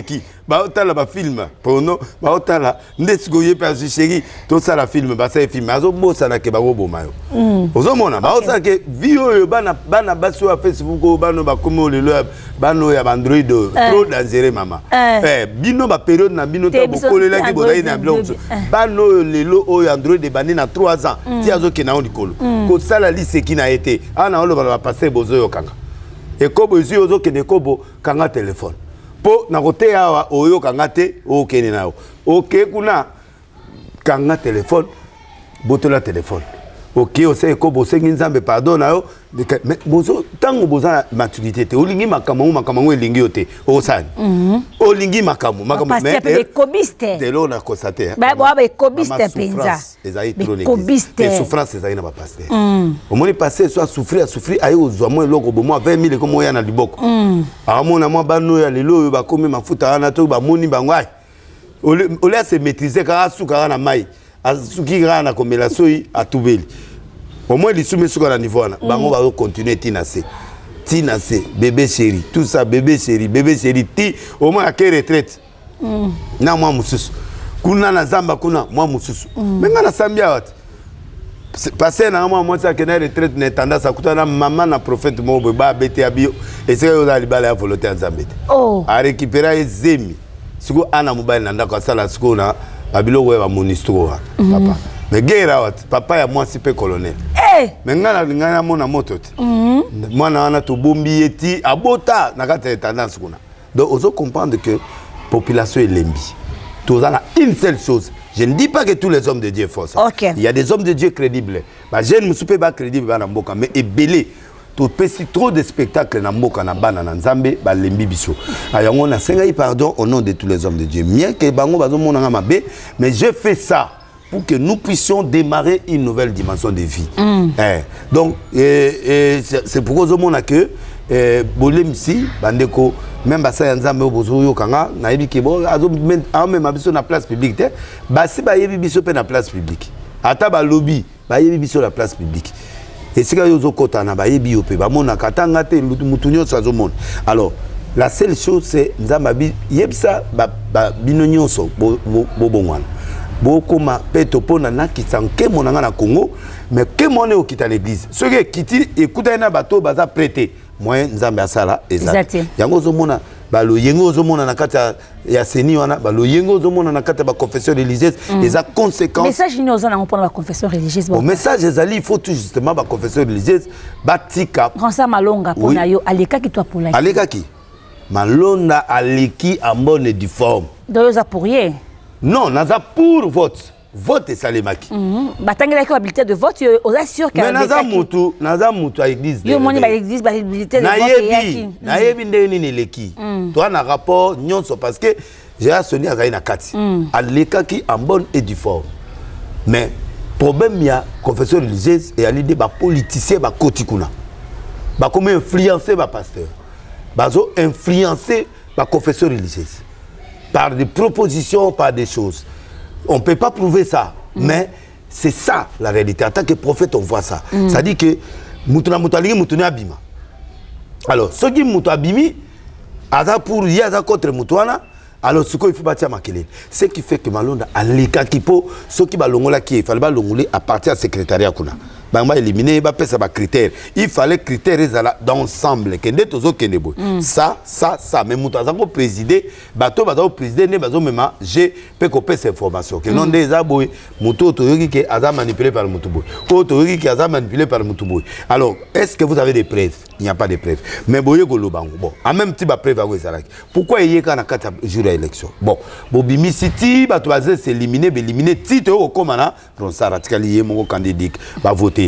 baotala ba film pono baotala ndesiko ye pa chéri to ça la film ba ça film azo bosana ke ba roboma yo ozomona baosala ke vio yo bana bana baso ya Facebook bano ba komo lelo bano ya Android trop dangereux mama eh bino ba période na bino to bokolela ki bozayi na blonzo bano lelo o Android de bani na trois ans ti azo ke na on likolo ko sala lise ki na été ana olo ba passer bozo yo kanga et kobo zi ozo ke ne kobo kanga téléphone po na kote awa oyo kanga te o kene na yo ok kuna kanga téléphone botola téléphone ok o se kobo sengi nzambe pardon na yo mais bozo tango boza maturité te olingi makamangu makamangu elingi yote o sani olingi makamu makamu mais mais kobiste de lo na constater ba bo ba kobiste penza ezai trop kobiste souffrance ezai na ba pasteur au moins passer soit souffrir souffrir ayi ozwa mo loko bo mo vingt mille comme oya na liboko a mo na mo bano ya lelo ba komi mafuta ana to ba moni bango ai ole se maîtriser ka suka na mai asuki ka na komela soi atubeli au moins les soumis sur le niveau là bango va continuer tinasé tinasé bébé chéri tout ça bébé chéri bébé chéri ti au moins à quelle retraite na moi mususu kuna na zamba kuna moi mususu menga na sambia wat passer na moi moi ça que na retraite na tendance à kutana maman na prophète mo ba bete abio et c'est yo za libala ya volonté en zambete oh a récupérer ezemi siko ana mobile na ndako sala siko na babilo we ba monistro papa mais guerre wat papa ya moi si pe colonel eh mais ngana ngana mona moto te mwana wana to bombi eti abota na kata tendance kuna donc ozo comprendre que population est lembi tout ça une seule chose je ne dis pas que tous les hommes de Dieu font ça okay. Il y a des hommes de Dieu crédibles bah je ne suis pas crédible ba na mboka mais ebelé to pesi trop de spectacles na mboka na bana na nzambe ba lembi biso ayango na sengai pardon au nom de tous les hommes de Dieu bien que bango bazo mona nga mabe mais je fais ça pour que nous puissions démarrer une nouvelle dimension de vie. Mm. Eh, donc, eh, eh, c'est pourquoi je dis que eh, Bolemsi, Bandeko, même si vous avez besoin de faire la place publique, si vous avez besoin de la place publique, ata ba lobby, ba yebi biso la place publique. Et si vous avez kota na ba yebi yope, ba mona katanga te mutunyo sa zo mona. Alors, la seule chose c'est nzambi yebsa ba binonyo so bo bongwana. Beaucoup ma peto pona na kisanke monanga na Congo mais que mon au quitter l'église ce qui kiti écoute na bateau baza prêter moyen nzambe asala exact yango zo mona ba lo yengo zo mona na kata ya seni wana ba lo yengo zo mona na kata ba confession religieuse les a conséquences message ni ozana ngopona ba confession religieuse bon message ezali il faut tout justement ba confession religieuse batika François Malonga pona yo aleka ki toi pour la aleka ki Malonda aleki en bonne du forme donc ça pour rien. Non, naza pour vote. Vote salemaki. Mhm. Batangela ko habilité de vote, on est sûr que mais naza mutu, naza mutu à l'église. Yo moni ba l'église ba habilité de vote yaki. Na yebi ndeni ni leki. Toi na rapport nyonso parce que j'ai assoné à na kati. Aleka ki en bonne et due forme. Mais problème ya confession religieuse et à l'idée ba politicien ba kotikuna. Ba comment influencer ba pasteur. Bazo influencer ba confession religieuse. Par des propositions, par des choses. On ne peut pas prouver ça, mm. mais c'est ça la réalité. En tant que prophète, on voit ça. Mm. Ça dit que Moutuna Moutalingi Moutuna Abima. Alors, ce qui Moutou Abimi, Aza pour Yaza contre Moutouana, alors ce qu'il faut bâtir Makele. Ce qui fait que Malonda a l'écart qui peut, ce qui va l'ongola qui il fallait pas l'ongoler à partir du secrétariat Kuna. Bah, on va éliminer, il va faire ça critères. Il fallait critères d'ensemble. Ça, ça, ça. Mais Moutaza ko présider, bateau bateau présider, ne bateau même j'ai peu copier ces informations. Que non des aboy, Moutou Toyogi qui a manipulé par le Moutouboy. Toyogi qui a manipulé par le Moutouboy. Alors, est-ce que vous avez des preuves? Il n'y a pas de preuves. Mais boye golobango. Bon, en même temps, preuve à vous pourquoi il y a quand quatre jours d'élection? Bon, Bobimi City, bateau basé c'est éliminé, éliminé titre au commun. Donc ça, radicalisé mon candidat va voter.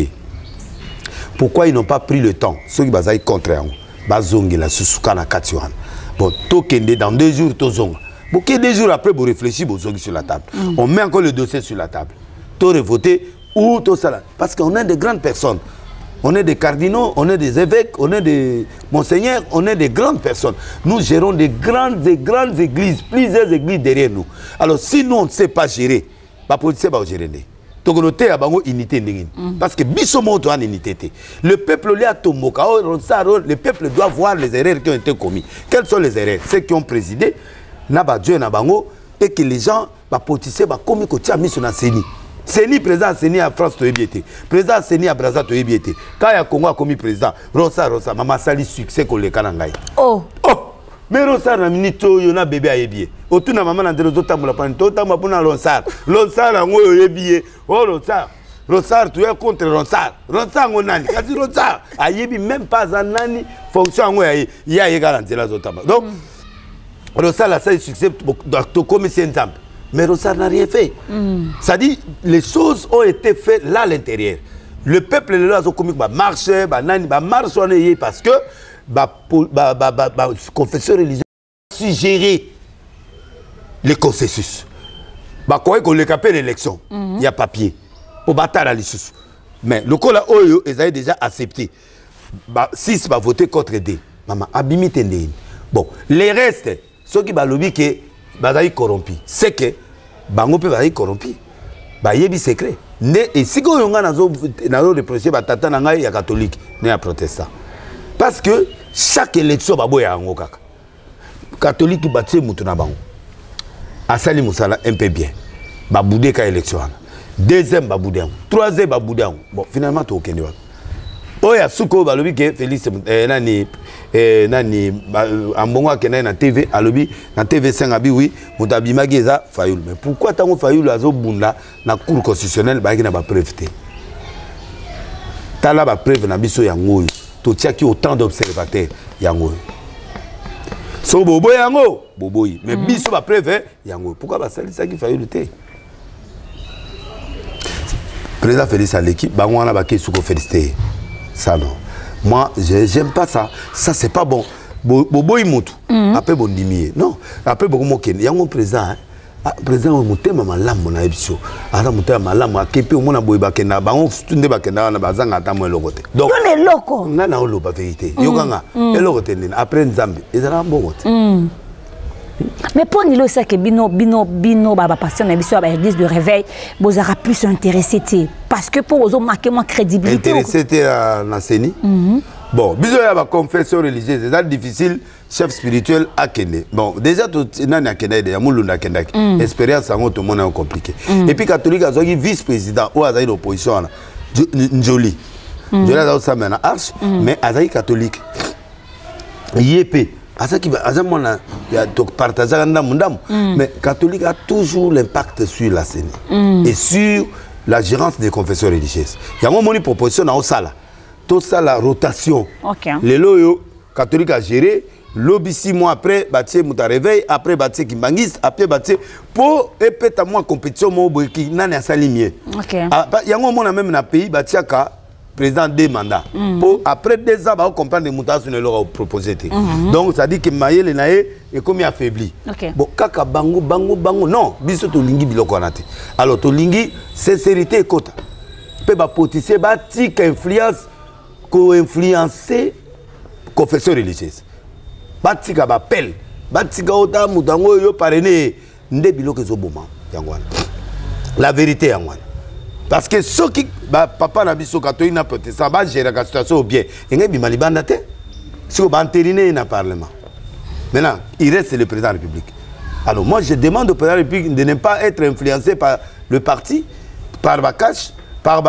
Pourquoi ils n'ont pas pris le temps? Ceux qui sont contre eux, la Susukana Katiwan. Bon, tokende dans deux jours, tozonga. Bon, deux jours après, vous réfléchissez, vous êtes sur la table. Mm. On met encore le dossier sur la table. Tout voter ou tout ça. Parce qu'on est des grandes personnes. On est des cardinaux, on est des évêques, on est des monseigneurs, on est des grandes personnes. Nous gérons des grandes, des grandes églises, plusieurs églises derrière nous. Alors, si nous, on ne sait pas gérer, la police va gérer. Donc, on a une unité. Parce que Bissomo doit une unité. Le peuple, le peuple doit voir les erreurs qui ont été commises. Quelles sont les erreurs? Ceux qui ont présidé, na ba Dieu na bango et que les gens ba potisser ba komi ko tia miso na Seni. Seni président Seni à France to ebiété. Président Seni à Brazza to ebiété. Quand ya Congo a commis président, Rosa Rosa mama sali succès ko le kanangai. Oh. Oh. Mais Rosa na minito yo na bébé a ebié. Otu na mama na ndelo zo tamula pa nto tamba pona Ronsar. Ronsar ngo yo ebié. Oh Ronsar. Ronsar tu es contre Ronsar. Ronsar ngo nani? Kasi Ronsar ayebi même pas nani fonction ngo ya ya ye garantie la zo tamba. Donc Ronsar la ça succès to comme c'est un exemple. Mais Ronsar n'a rien fait. Mm. Ça dit, les choses ont été faites là à l'intérieur. Le peuple est là, ils va marcher, va marcher parce que le confesseur religieux a suggéré le consensus. Bah quoi qu'on le capé l'élection, il y a papier pour battre la liste. Mais le cas là, ils ont déjà accepté. Bah six va voter contre D. Maman, abimi tendé. Bon, les restes, ceux qui va lobby que bazai corrompu, c'est que bango pe bazai corrompu. Ba yebi secret. Ne et si ko yonga nazo nazo reprocher ba tata na ngai ya catholique, ne ya protestant. Parce que chaque élection ba boya ngo kaka. Catholique batie mutu na bango. Asali musala un peu bien. Ba boudé ka élection. Deuxième ba boudé. Troisième ba boudé. Bon, finalement to okende wa. Oya suko balobi ke Félix eh, nani eh, nani ambongo akena na T V alobi na T V cinq abi oui mutabi mageza Fayoul. Mais pourquoi tango Fayoul azo bunda na cour constitutionnelle ba ki na ba preuve te. Tala ba preuve na biso yango to tiaki autant d'observateurs yango. So bobo yango boboyi mais mm. biso ba preuve yango. Pourquoi ba salisa ki Fayoul te. Président Félix à l'équipe ba ngwana ba ke suko féliciter. Ça non. Moi, j'aime pas ça. Ça, c'est pas bon. Bobo Imotu. Après, bon dimier. Non. Après, beaucoup de il y a un président. Président, on monte ma malam, mon aïbsio. Alors, monte ma malam, à Képi, on a boy bakena. Bah, on se tourne bakena, on a bazang à tamoy logote. Donc, on est loco. On a na olo ba vérité. Yoganga. Et logote, après Nzambi. Et ça va bon. Mais pour nous, c'est que bino bino bino baba passion na biso ba église de réveil, vous aura plus s'intéresser parce que pour vous marquer moins crédibilité. Intéressé à na Seni. Bon, biso ya ba confession religieuse, c'est difficile chef spirituel à Kenya. Bon, déjà tout nani à Kenya de mulunda kendaki. Expérience en tout monde est compliqué. Et puis catholique a zogi vice-président ou a l'opposition Njoli. Njoli a ça maintenant arche mais a catholique. Yep. Mais catholique a toujours l'impact sur la scène mm. et sur la gérance des confessions religieuses. Il y a une proposition dans ça. Tout ça, la rotation. Okay. Les loyaux catholiques a géré. Lobby six mois après, bâtir Mouta réveil, après bâtir Kimbangis, après bâtir pour épéter moi compétition, moi qui n'a pas sa ligne. Il y a un moment même dans le pays, bâtir président deux mandats. Mm. Pour, après deux ans, on comprend les mutations que leur proposé. Mm -hmm. Donc ça dit que Maïe le naïe est comme affaibli. Okay. Bon, kaka bango bango bango non, biso to lingi biloko anate. Alors to lingi sincérité et quota. Peut ba potisser ba tik influence ko influencer confession religieuse. Ba tika ba pel, ba tika ota mutango yo parrainé nde biloko zo boma yangwana. La vérité yangwana. Parce que ceux qui bah, papa n'a biso catholique n'a protestant va gérer la situation bien. Et ngai bimali bandate. Si on va entériner dans le parlement. Maintenant, il reste le président de la République. Alors moi je demande au président de la République de ne pas être influencé par le parti, par Bakash, par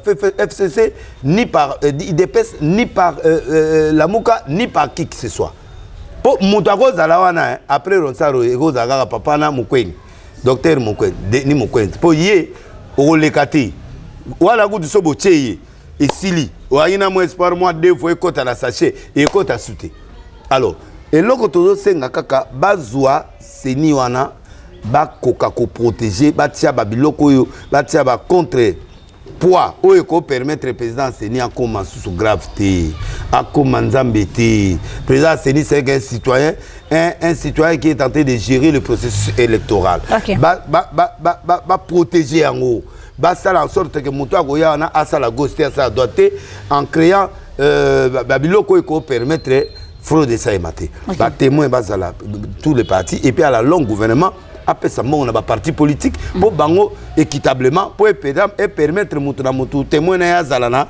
F C C, ni par euh, I D P S, ni par euh, euh, la Mouka, ni par qui que ce soit. Pour Moutago Zalawana, après Ronsaro, Ego Zagara Papa na Mukwen, docteur Mukwen, ni Mukwen. Pour y au lekati wala goût de sobo tcheye et sili ou aina mo espoir moi deux fois écoute la sachet et écoute à souté alors et loko tozo senga kaka bazwa Seni wana ba koka ko protéger ba tia ba biloko yo ba tia ba contre poids o eko permettre président Seni à commencer sous gravité à commencer mbété président Seni c'est un citoyen un, un citoyen qui est en train de gérer le processus électoral. Okay. Ba ba ba ba ba, ba protéger en haut. Ba ça en sorte que muto agoya na asa la gauche à sa doté en créant euh ba biloko eko permettre fraude de ça et maté. Okay. Ba témoin ba ça là tous les partis et puis à la longue gouvernement après ça on a ba parti politique mm. pour bango équitablement pour et permettre muto na muto témoin na zalana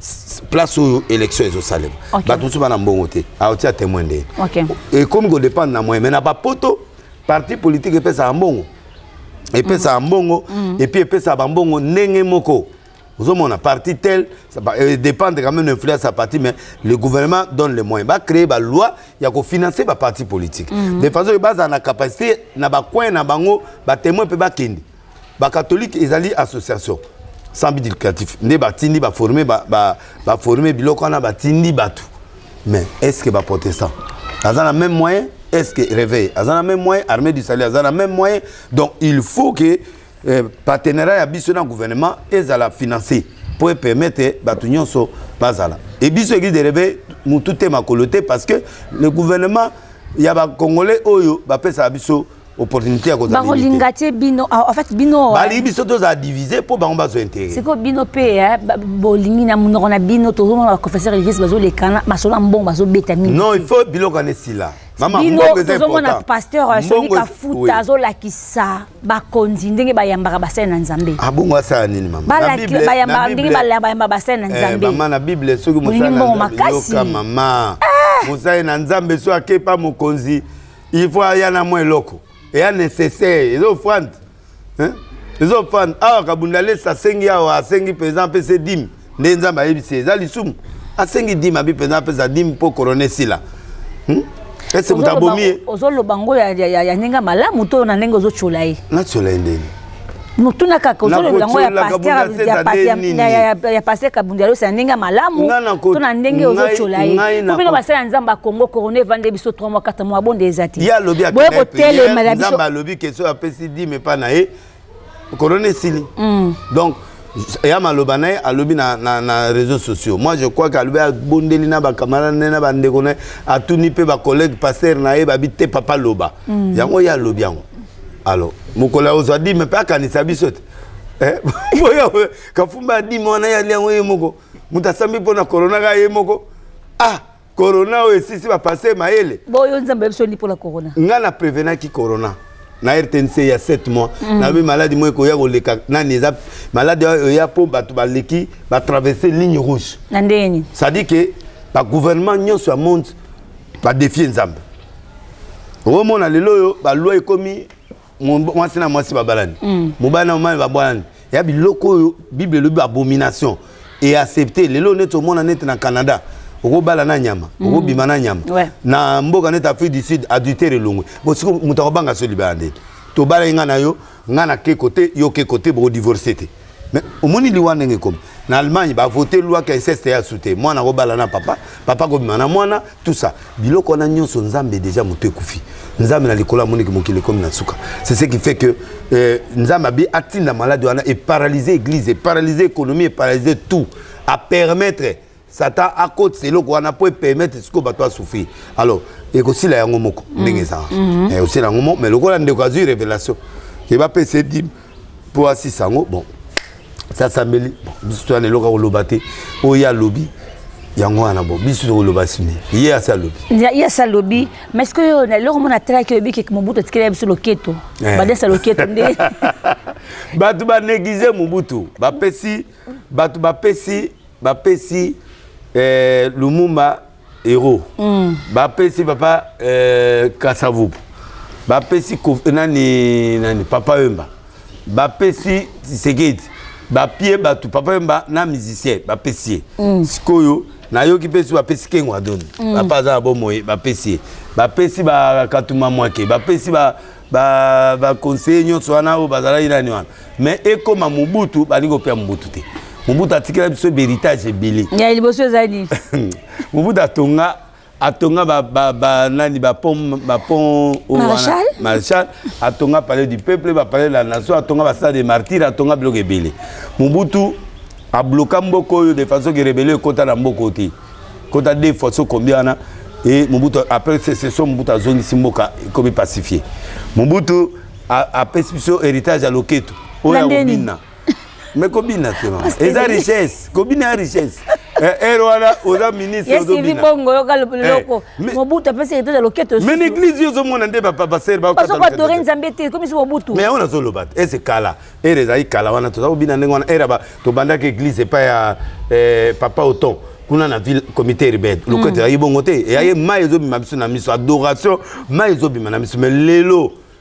place aux élections et au Salem. Bah tout ça va dans bon côté. À au témoin de. Et comme on dépend na moi, mais n'a pas poto parti politique et puis ça mbongo et puis ça mbongo et puis et puis ça mbongo ndenge moko vous avez un parti tel ça dépend quand même de l'influence à parti mais le gouvernement donne les moyens va créer la loi il y a qu'on financer ba parti politique de façon que base na capacité na ba coin na bango ba témoin peut ba kendi ba catholique ils alli association sans but lucratif ne ba tindi ba former ba ba former biloko na ba tindi batu mais est-ce que ba protestant ils ont le même moyen est-ce que réveil ils ont le même moyen armée du salut ils ont le même moyen donc il faut que euh, partenariat biso dans gouvernement et à la financer pour permettre batu nyonso bazala et biso église de réveil mutu te makoloté parce que le gouvernement il y a ba congolais oyo ba pesa biso opportunité à cause de bino en fait bino bali biso tous à diviser pour ba on bazo intérêt c'est que bino pe bolingi na munoko na bino to na confesseur église bazo le kana masola mbongo bazo betamine non il faut bilo kanesi là maman mbongo c'est important pasteur Soni Kafuta azo lakisa ba konzi ndenge ba yambaka basena na nzambe ah bongo asa nini maman ba bible ba yamba ndenge ba yamba basena na nzambe maman na bible soki musana yoka maman musana na nzambe so akepa mokonzi il faut ya na mo eloko et est nécessaire ils offrent hein ils offrent ah kabundale sa sengi awa sengi par exemple c'est dim nzamba yebise za lisum a sengi dim abi par exemple za dim pour couronner sila hein est-ce que tabomi ozolo bango ya ya ninga malamu to na nengo zo cholayi na cholayi ndeni mutuna kaka ozolo bango ya pasteur ya pasteur ya pasteur kabundale sa ninga malamu to na ndenge ozo cholayi bino basala nzamba Congo couronner vendre biso trois mois quatre mois bon des ati ya lobi ya boye ko tele malabiso nzamba lobi question a pesi di mais pas na e couronner sili donc ya maloba na a lobi na na na réseaux sociaux moi je crois qu'à lobi bondeli na ba camarade na ba ndeko na atuni pe ba collègue pasteur na e ba bité papa loba yango ya lobi yango alors mokola ozadi mais pas kanisa biso eh boya kafumba di mona ya liango ye moko mutasambi pona corona ga ye moko ah corona o esisi ba passer maele boyo nzambe biso ni pour la corona ngana prévenant qui corona na R T N C il y a sept mois na bi maladie moi ko ya ko leka na neza maladie ya po batu ba leki ba traverser ligne rouge na ndeni ça dit que ba gouvernement nyonso monde ba défier nzambe o mona lelo yo ba loi ekomi moi c'est na moi c'est ba balani mobana mama ba balani ya biloko bible le abomination et accepter lelo neto mona net na Canada oko bala na nyama oko bima na nyama na mboka net Afrique du Sud adultère longwe bo siko mutako banga so libande to bala inga na yo ngana ke côté yo ke côté bo divorcer te mais omoni liwana ngé comme na Allemagne ba voter loi que inceste ya souté mwana ko bala na papa papa ko bima na mwana tout ça biloko na nyonso nzambe déjà muté kufi nzambe na likola moni ki mokile comme na suka c'est ce qui fait que euh, nzambe bi atinda malade wana et paralyser église et paralyser économie et paralyser tout à permettre Satan à côté c'est là qu'on a pour permettre ce qu'on va toi souffrir alors et aussi là yango moko ndenge ça et aussi là ngomo mais le ko la ndekazu révélation qui va passer dim pour assistir bon ça sameli histoire ne loka kolobate o ya lobby yango ana bo bisu kolobasini hier ça lobby hier ça lobby mais est-ce que na loko mona tela que lobby que Mobutu tikela biso loketo ba ça loketo ndé batu ba négliger Mobutu ba pesi batu ba pesi ba pesi euh Lumumba héros ba pesi papa euh Kasavubu ba pesi nani nani papa Wemba ba pesi Tshisekedi ba pied ba tu papa Wemba na musicien ba pesi sikoyo na yo ki pesi ba pesi kengo adoni papa za bo moye ba pesi ba pesi ba Katuma Mwake ba pesi ba ba ba conseiller nyonso wana o bazala inani wana mais ekoma Mobutu ba lingo pe Mobutu te Mobutu atikela biso héritage ebele ya liboso zani Mobutu atonga atonga ba ba, ba nani ba pont ba pont Marshal Marshal atonga palais du peuple ba palais de la nation atonga ba stade des martyrs atonga biloko ebele Mobutu a bloqué mboko de façon que rebelle kota na mboko te kota de façon combien na et Mobutu après c'est son Mobutu azongi simboka comme pacifié Mobutu a a perception héritage à loketo oya obina mais combina te maman et la richesse combina richesse eh voilà oza ministre ozo bina yes bongo yoka loko Mobutu apesi héritage à loketo mais l'église yo zo mona nde papa passer ba ko so ko torenza nzambete comme si Mobutu mais on a zo lobat et c'est kala et les ai kala wana to obina ndengo wana era ba to banda que église pas ya eh papa auton kuna na ville comité rebelle loketo ya ibongo te et aye mai zo bima biso na miso adoration mai zo bima na miso mais lelo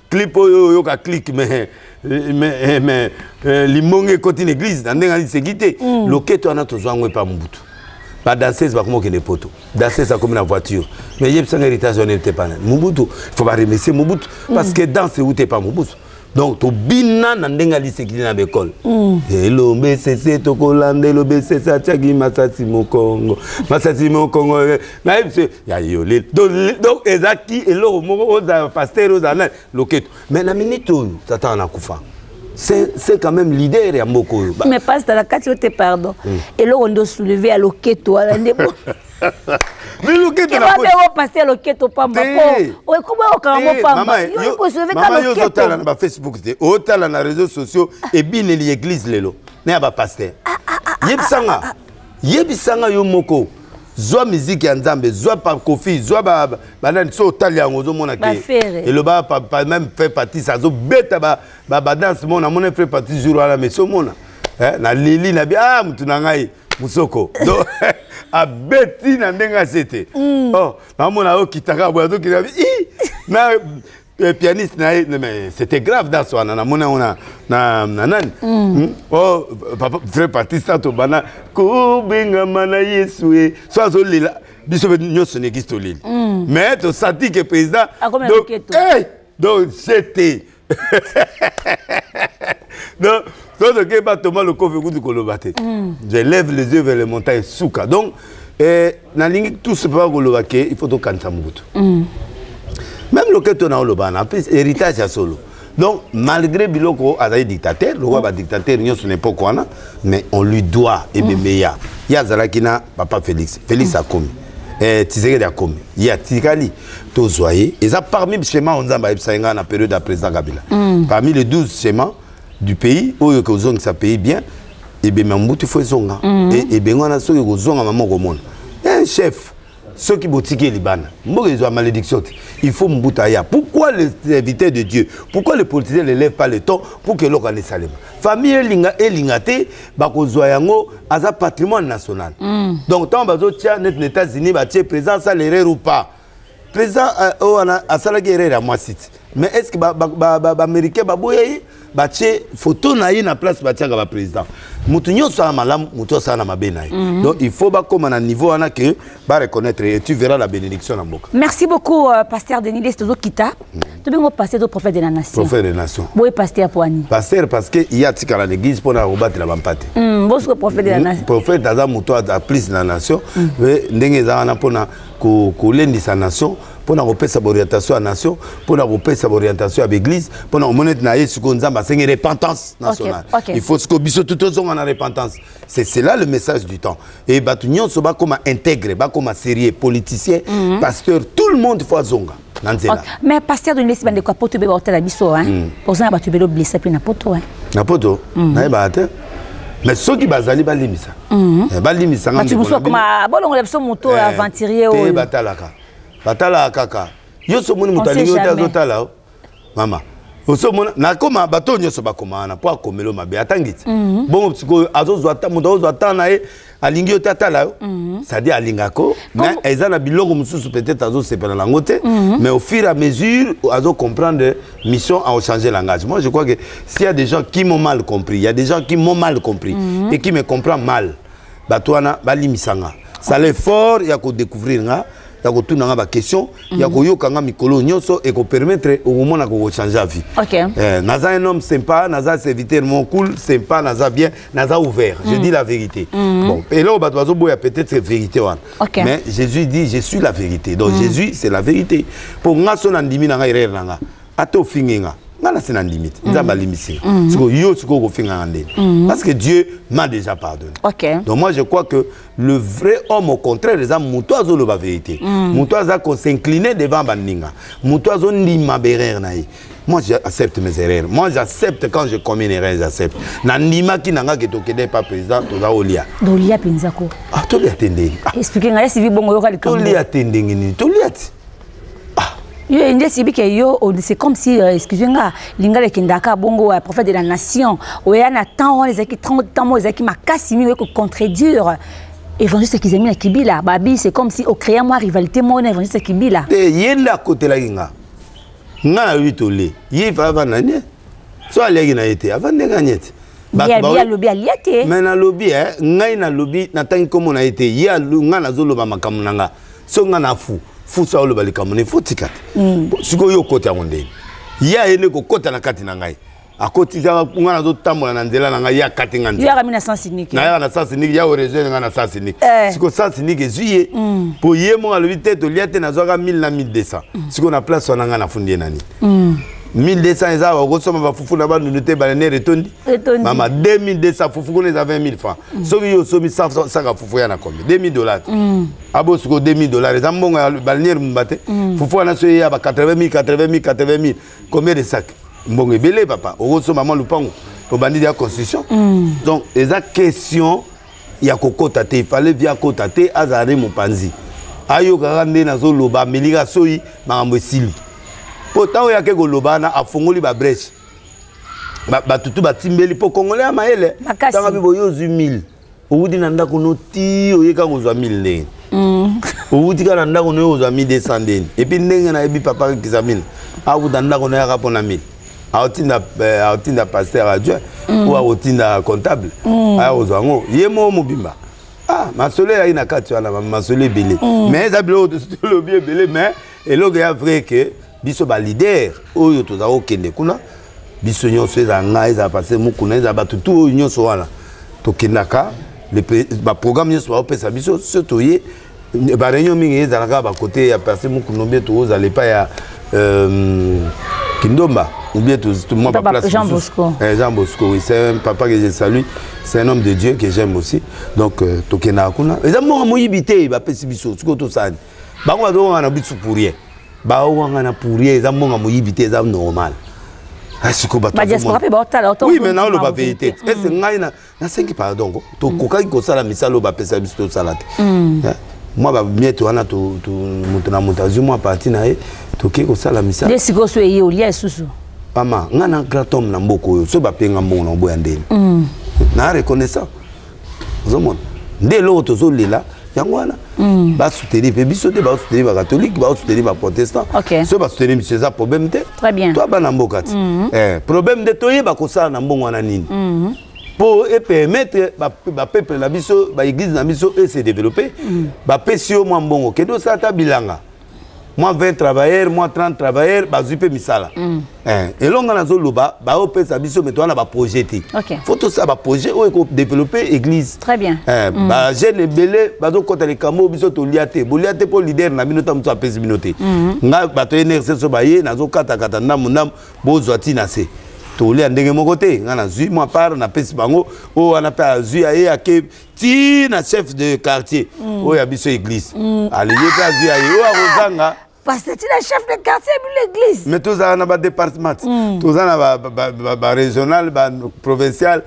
clip oyo yo ka click mais mais mais limonge côté l'église dans ndenga lisekité loketo ana tozwango pa Mobutu ba danseuse ba komo kene poto danseuse comme la voiture mais yeb sans héritage on n'était pas Mobutu il faut pas remercier Mobutu parce que danse où t'es pas Mobutu donc to bina na ndenga lisekité na l'école hello mbese to kolande lo bese sa tchagi masasi mokongo masasi mokongo na ya yo le donc ezaki elo moko oza pasteur oza na loketo mais na minute tata na kufa c'est quand même leader ya mboko yo mais passe dans la carte te pardon et là on doit soulever à loketo à la ndebo mais loketo na ko passer loketo pamba ko o comment o kamo pamba yo ko soulever ta loketo maman yo tala na Facebook te o tala na réseaux sociaux et bien l'église lelo na ba pasteur yebisanga yebisanga yo moko zwa musique ya nzambe zwa pa kofi zwa ba banani so tali yango zo mona ke et le ba pa même fait partie ça zo beta ba ba danse mona mona fait partie jour ala mais so mona eh na lili na bi ah mutu na ngai musoko donc a beti na ndenga c'était oh na mona o kitaka bo zo kina na le pianiste mais c'était grave dans son na mona ona na nanani oh papa frère Baptiste to bana ko benga mana Yesu so so lila biso nyoso ne gisto lila mais to senti que président donc eh donc c'était donc donc que ba Thomas le kofi ku kolobate je lève les yeux vers les montagnes souka donc eh na lingi tout ce pas kolobake il faut to kanza Mobutu même le que tu as le ban, en plus, héritage à solo. Donc, malgré Biloko, Azaï dictateur, le roi dictateur, nous sommes pas quoi, mais on lui doit, et bien meilleur. Il y a Zalakina, papa Félix, Félix a commis, Tizé a commis, il y a Tikali, Tozoye, et ça parmi les schémas, on a dans la période de président Kabila. Parmi les douze schémas du pays, où il y a ça paye bien, et bien, Mobutu faut zonga. Et bien, on a ceux qui zonga, maman, au monde. Un chef. Ceux qui boutiquent les Liban, ils ont malédiction. Il faut Mboutaya. Pourquoi les serviteurs de Dieu, pourquoi les politiciens ne lèvent pas le temps pour que l'on connaisse Salem? Famille et Lingate, Bakozoyango, a un patrimoine national. Donc, tant que les États-Unis, le président, ça l'erreur ou pas. Le président a ça l'erreur à moi, mais est-ce que les Américains, les photo naïe na place batia ga président mutunyo sa malam muto sa na mabenaï donc il faut ba comme à niveau ana que ba reconnaître et tu verras la bénédiction na mboka. Merci beaucoup euh, pasteur Denis Lestozo Kita to bingo pasteur do prophète de la nation prophète de la nation boy pasteur poani pasteur parce que il y a tika la l'église pour na rebattre la bampate mm bosko prophète de la nation prophète aza muto a plus na nation mais ndenge za na pona ko ko lendi sa nation pour nous repérer sa orientation à la nation, pour nous repérer sa orientation à l'église, pour nous montrer que une repentance nationale. Okay, okay. Il faut que nous tout le monde en repentance. C'est là le message du temps. Et nous sommes comme intègre, comme sérieux, politicien, mm -hmm. pasteur, tout le monde faut zonga. Okay. Mais pasteur de l'Église, de quoi pour te béboter la biso, hein? Pour ça, tu peux blesser plus n'importe où, hein? N'importe où. Mais ceux qui bazali balimisa. Balimisa. Tu me sois comme un bon on lève son moto aventurier ou. Batalaka. Batala kaka. Yo so moni mutalingi otazotala mama. Oso mona na koma bato nyoso bakomana po akomelo mabe atangiti. Bon psiko azozwa ta muto azozwa ta na e alingi otatala yo. Ça dit alingako mais ezana biloko mususu peut-être azo sepela langote mais au fur et à mesure azo comprendre mission à changer langage. Moi je crois que s'il y a des gens qui m'ont mal compris, il y a des gens qui m'ont mal compris et qui me comprennent mal. Batwana balimisanga. Ça l'effort il y a qu'on découvrir nga il y a tout dans la question, il y a yo kanga mikolo nyonso et ko permettre au moment de changer la vie. OK. Euh naza un homme sympa, naza serviteur mon cool, sympa, naza bien, naza ouvert. Je dis la vérité. Bon, et là on va boya peut-être c'est vérité wan. Mais Jésus dit je suis la vérité. Donc Jésus c'est la vérité. Pour nga son andimi na nga erreur na nga. Ato fingenga. Ngana c'est une limite. Nzamba limite. Yo siko ko finga ngande. Parce que Dieu m'a déjà pardonné. OK. Donc moi je crois que le vrai homme au contraire les hommes mutoazo la vérité. Mutoazo qu'on s'incliner devant bandinga. Mutoazo ni ma berère naï. Moi j'accepte mes erreurs. Moi j'accepte quand je commets une erreur, j'accepte. Na nima ki nanga ke tokede pas président toza olia. Dolia penzako. Ah tolia tende. Expliquer ngaya si bongo yo ka likambo. Tolia tende ngini. Tolia. C'est comme si, euh, excusez-moi, l'ingale kindaka bongo prophète de la nation, où il y a un temps, les qui trente ans, les qui m'a cassé, mais qui contredire. Évangéliste qui la Kibila, Babi, c'est comme si au créa moi rivalité moi évangéliste Kibila. Et yenda côté la inga. Nga na tolé. Yi fa va nani. So alegi na été. Avant de gagner. Bien bien lobby aliate. Mais na lobby eh ngai na lobby na tangi comme on a été. Ya nga na zolo ba makamu nanga. So nga na fu. Fu sa lo ba likamu ne fu tikate. Siko yo kota ngonde. Ya ene ko kota na kati na ngai. A koti za nga na zo tambola na nzela na ngai ya kati ngandi. Ya kamina sans cynique. Na ya na sans cynique ya origine nga na sans cynique. Siko sans cynique ezuye. Po ye mo a lobby tete liate na zo ga mille na mille deux cents. Siko na place na nga na fundi nani. mille deux cents eza okosoma ba fufu na ba nunuté ba ne retondi. Mama deux mille deux cents fufu ko les vingt mille francs. Soki yo somi cent ka fufu ya na combien? deux mille dollars. Abo siko deux mille dollars. Eza mbongo balnier mbate. Fufu na so ya ba quatre-vingt mille quatre-vingt mille quatre-vingt mille. Combien de sacs? Mbongo ebele papa. Okosoma maman lupango. Au bandit de construction. Donc eza question ya kokota te, il fallait via kota te azare mopanzi. Ayo karande na zo loba melika soyi makambo esili. Pourtant, il y a quelques lobana à fongoli ba brèche. Ba ba tutu ba timbeli po congolais à maele. Tanga bibo yo zu mille. Oudi nanda kono ti oyeka kozwa mille ndenge. Mm. Oudi ka nanda kono yo kozwa mille deux cents ndenge. Et puis ndenge na ebi papa kizamine. A oudi nanda kono ya kapona mille. A otinda a otinda pasteur adjoint ou a otinda comptable. A ozwa ngo yemo mobimba. Ah, ma sole ya ina kati wana ma sole belé. Mais ça bilo le bien belé mais et lo ya vrai que biso ba leader oyo toza okende kuna biso nyonso eza nga eza passé mukuna eza batutu oyo nyonso wana tokendaka le ba programme nyonso ba opesa biso surtout ye ba réunion mingi ezalaka ba côté ya passé mukuna bien to ozale pa ya euh Kindomba ou bien tout moi pas place Jean Bosco. Eh, Jean Bosco oui, c'est un papa que je salue, c'est un homme de Dieu que j'aime aussi. Donc euh, tokenda kuna eza mo moyibité ba pesi biso tuko to sani ba ngo do ngana biso pour rien. Ba wanga na pourrier eza monga moyibité eza normal. Asiko ba diaspora pe ba otala autant. Oui, maintenant le ba vérité. Est-ce ngai na na cinq pardon to koka ko sala misalo ba pesa biso to salate. Moi ba mieto wana to to mutuna mutazu moi parti na e to ke ko sala misalo. Des siko so ye olia susu. Mama ngana gratom na mboko yo so ba penga mbongo na boya ndeni. Na reconnaissant. Zomon. Nde lo to zo lela yangwana ba soutenir pe biso te ba soutenir ba catholique ba soutenir ba protestant so ba soutenir monsieur za problème te très bien toi ba na mboka ti eh problème de toye ba ko sala na mbongo na nini pour et permettre ba ba peuple na biso ba église na biso et se développer ba pesio mo mbongo kedo sa ta bilanga moi vingt travailleurs moi trente travailleurs ba zupe misala eh et longa na zo loba ba opesa biso mais toi na ba projeter faut tout ça ba projet o ko développer église très bien eh ba jeune belé ba zo kota le kamo biso to liate bo liate pour leader na bino tam to apesi binote nga ba to enerse so ba ye na zo kata kata ndam ndam bo zwati na se to lia ndenge moko te nga na zui moi part na pesi bango o ana pa zui aye ake ti na chef de quartier o ya biso église allez ye pa zui aye o arozanga parce que tu es chef de quartier de l'église. Mais tous en a département, tous en a régional, provincial,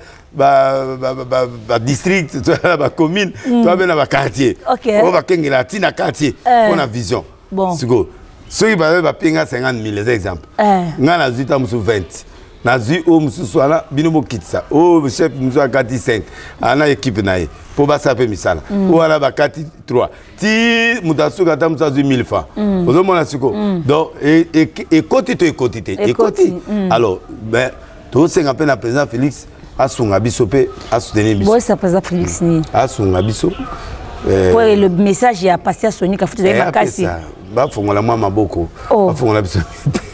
district, commune, toi ben a quartier. OK. On va kengela tina quartier. On a vision. Bon. C'est go. Ceux qui va payer cinquante mille les exemples. Nga na zita musu vingt. Na zi o musu swala binomo kitsa. O chef musu akati cinq. Ana équipe na ye. Pour ba saper misala. Ou ala ba kati trois. Ti mutasu kata musu mille francs. Ozo mona siko. Donc et et quotité et quotité. Et quotité. Alors ben to cinq peine à président Félix asunga biso pe a soutenir biso. Bon ça président Félix ni. Asunga biso. Euh ouais le message a passé à Sonika futu de makasi. Ba fongola mwa maboko. Ba fongola biso.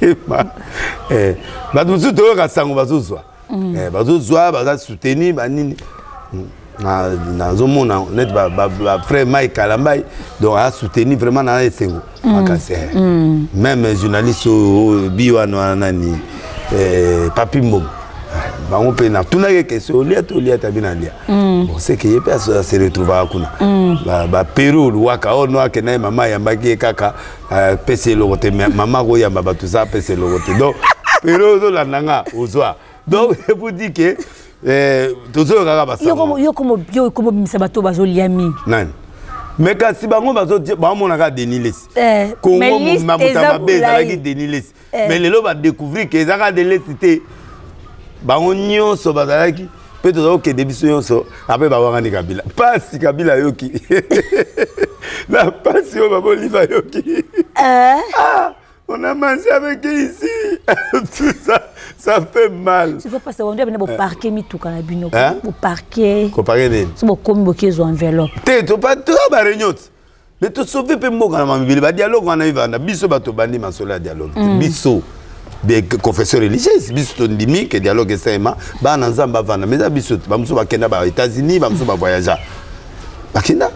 Eh ba duzu to ka sango bazuzwa. Eh bazuzwa baza soutenir ba nini. Na na zomona net ba ba frère Mike Kalambai donc a soutenir vraiment na esengo makasi. Même journaliste bio na nani eh Papi Mbom. Ba on peut na tuna ke question lia to lia tabina lia. Bon c'est que il peut se retrouver kuna. Ba ba Peru waka ono ke na mama yamba ki kaka pese logote mama go yamba ba tout ça pese logote. Donc Peru zo la nanga ozwa. Donc je vous dis que eh tozo kaka ba yo comme yo comme yo comme misa bato bazo liami. Nani. Mais quand si bango bazo ba mona ka Denilis. Eh Congo mamuta mabe za ki Denilis. Mais lelo ba découvrir que za ka Denilis bango nyonso bazalaki pe to zo ke debiso nyonso après ba wanga ni Kabila pasi Kabila yoki la pasi o babo liva yoki eh ah On a mangé avec eux ici. Tout ça, ça fait mal. C'est quoi parce qu'on doit venir au parquet, mi tout canabino. Hein? Au parquet. Au parquet de. C'est bon comme beaucoup ils ont enveloppe. T'es tu pas tu as réunion. Mais tu sauves peu mo kana mambili ba dialogue on a eu vanda biso bato bandi masola dialogue. Biso des confesseurs religieux biso to ndimi que dialogue sema ba na nzamba vanda mais biso ba muso ba kenda ba États-Unis ba muso ba voyager. Ba kenda.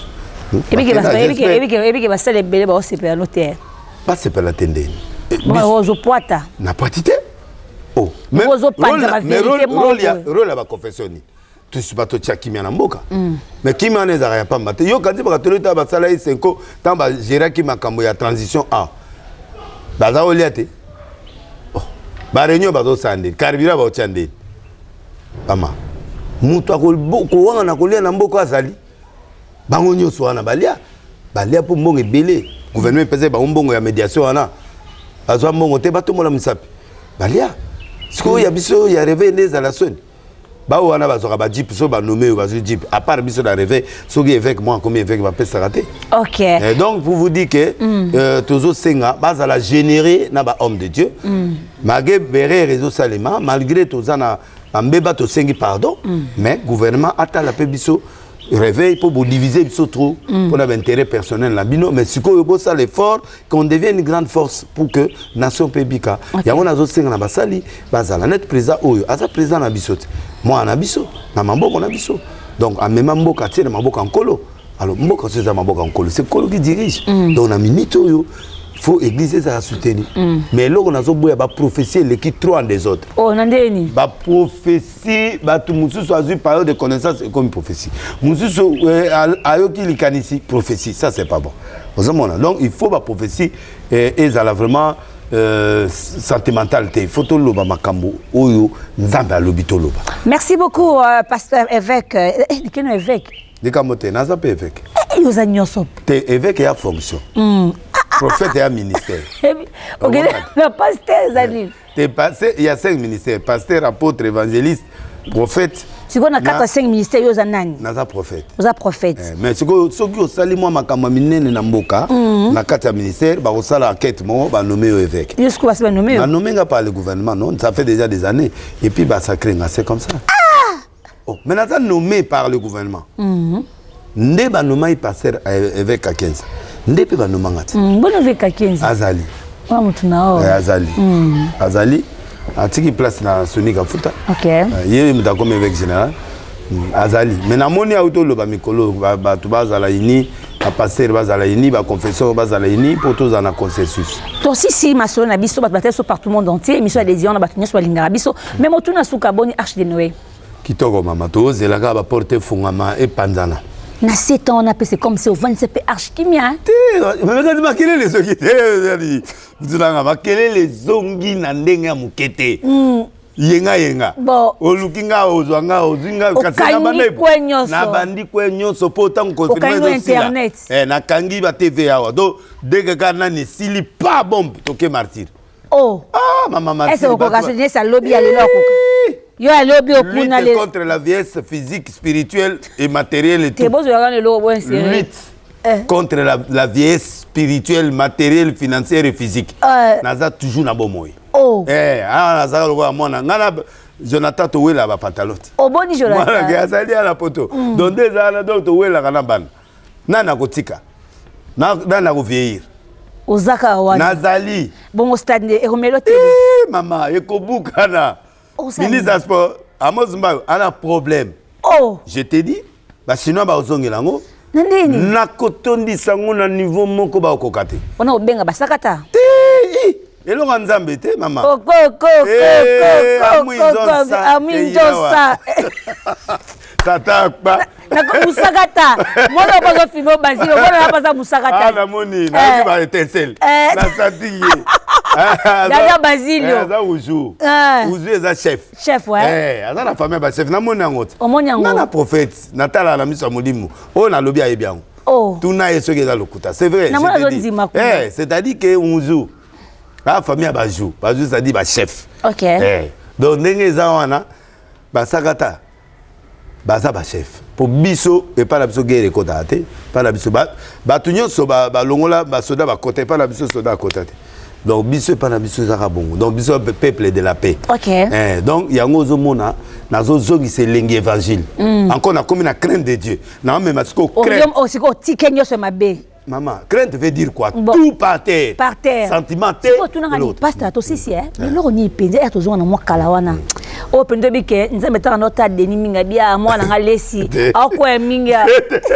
Et puis que va et puis que et puis que et puis que va ça les belé ba au C P A notaire. Pas c'est pas la tendine. Bon, aux poita. Na poitité. Oh, mais mais rôle ya rôle ya ba confessioni. Tu sais pas toi qui m'a n'amboka. Mais qui m'a n'est rien pas maté. Yo quand tu vas te le tabac ça là il cinq tant ba gérer qui m'a cambo ya transition A. Baza oliate. Oh. Ba réunion ba do sande. Carburant ba ochande. Mama. Mutu akol boko wana na kolia na mboko azali. Bango nyoso wana balia. Balia pour mbongo ebele. Gouvernement pèse ba mbongo ya médiation wana. Azwa mbongo te bato mola misapi. Balia. Siko ya biso ya réveil des à la sonne. Ba wana bazoka ba jeep so ba nommé ba jeep à part biso da réveil so qui avec moi comme avec va pesa raté. OK. Et donc pour vous dire que euh tozo senga basa la générer na ba homme de Dieu. Malgré béré réseau salema malgré tozana ambeba to sengi pardon mais gouvernement ata la pe biso réveil pour vous diviser biso trop pour l'intérêt personnel la bino mais siko yo bossa l'effort qu'on devienne une grande force pour que nation pebika ya on azo senga na basali bazala net président oyo asa président na biso moi na biso na mamboko na biso donc en même mboka tiene mamboko en colo alors mboka c'est ça mamboko en colo c'est colo qui dirige donc na minute oyo faut église ça soutenir mais là on a zo boya ba prophétie l'équipe trop en des autres oh nandeni ba prophétie ba tout mususu azu parole de connaissance comme prophétie mususu ayoki likanisi prophétie ça c'est pas bon donc il faut ba prophétie et ça là vraiment Euh, sentimentalité, il faut tout le makambo, oyo, nzamba lobito loba. Merci beaucoup, euh, pasteur évêque. Eh, quel évêque? De kamote, naza pe évêque. Eh, vous avez nyosop. Te évêque et a fonction. Mm. Prophète et a ministère. Ok, le pasteur Zanil. Te pasteur, il y a cinq ministères, pasteur, apôtre, évangéliste, prophète. Si vous avez quatre cinq ministères, vous avez naza prophète. Vous avez prophète. Eh, mais si vous avez sali moi makamba minene na mboka, na kata ministère, ba osala enquête mo ba nommé évêque. Jusqu'où va se nommer? Ba nommé par le gouvernement non, ça fait déjà des années et puis ba sacré c'est comme ça. Ah! Oh, mais naza nommé par le gouvernement. Mhm. Ndé ba nommé pasteur évêque à quinze. Ndé pe ba nommé ngati. Mhm, bon évêque à quinze. Azali. Wa mutuna o. Azali. Mhm. Azali. Atiki place na Sonika Futa. OK. Yé muta comme évêque général. Azali. Mais na moni auto lo ba mikolo ba tu bazala ini, ba pasteur bazala ini, ba confesseur bazala ini pour tous en consensus. Donc si si maso na biso ba bateso par tout le monde entier, mission a des na batunyo so lingara biso, même otuna suka boni arche de Noé. Kitoko mama to zelaka ba porter fungama e panzana. Na sept ans on a passé comme c'est au vingt-sept arche kimia. Mais regarde ma quelle les zongi. Vous n'avez pas quelle les zongi na ndenga mukete. Yenga yenga. Bon. Olukinga ozwanga ozinga kasena banebo. Na bandi kwenyo so pota confirmer internet. Eh na kangi ba T V awa. Do dès que na ni sili pas bombe toke martyr. Oh. Ah maman martyr. Est-ce qu'on va se ça lobby à l'éloque? Yo a lobby au kuna le contre la vieillesse physique, spirituelle et matérielle et tout. T'es beau de le bon c'est. Lutte contre la, la vieillesse spirituelle, matérielle, financière et physique. Euh... Naza toujours na bomoy. Oh. Eh, ah naza lo kwa mona ngana Jonathan to wela ba patalote. Oh boni Jonathan. Mwana ke azali ala poto. Mm. Donc deux ans donc to wela kana ban. Nana kotika. Na nana ko vieillir. Ozaka wana. Nazali. Bon au stade et remelote. Eh mama, ekobuka na. Ministre des Sports, Amos Mbayo, a un problème. Oh. Je t'ai dit, bah sinon bah ozongi lango. Nandeni. Na kotondi sango na niveau moko ba okokate. On a obenga basakata. Ti. Elo nzambe te mama. Ko ko ko ko ko. Aminjonsa. Tata pa. Na ko musakata. Mona bazo fino bazilo, mona baza musakata. Ah na moni, na ba étincelle. Na santiye. Dada Basilio. Eza uju. Uju eza chef. Chef ouais. Eh, eza la famille ba chef na moni angote. O moni angote. Na prophète, Natala na miso molimo. O na lobi ayebi ango. Oh. Tuna yeso ke za lokuta. C'est vrai. Eh, c'est-à-dire que uju. La famille ba jou. Ba jou ça dit ba chef. OK. Eh. Donc ndenge eza wana ba sakata. Ba za ba chef. Pour biso et pas la biso guerre côté. Pas la biso ba ba tunyo so ba ba longola ba soda ba côté pas la biso soda côté. Donc biso pas na biso zaka bongo. Donc biso peuple de la paix. OK. Eh, donc yango zo mona nazo zongi c'est l'engue évangile. Mm. Encore na comme na crainte de Dieu. Na même parce que crainte. O siko tikenyo se mabe. Maman, crainte veut dire quoi? Bon. Tout par terre. Par terre. Sentiment terre. Siko tuna ngani pasteur to sisi eh. Le loro ni pende ya to zo na mwakala wana. O pende bi ke nzambe ta nota deni minga bia mwana ngalesi. Akwa minga.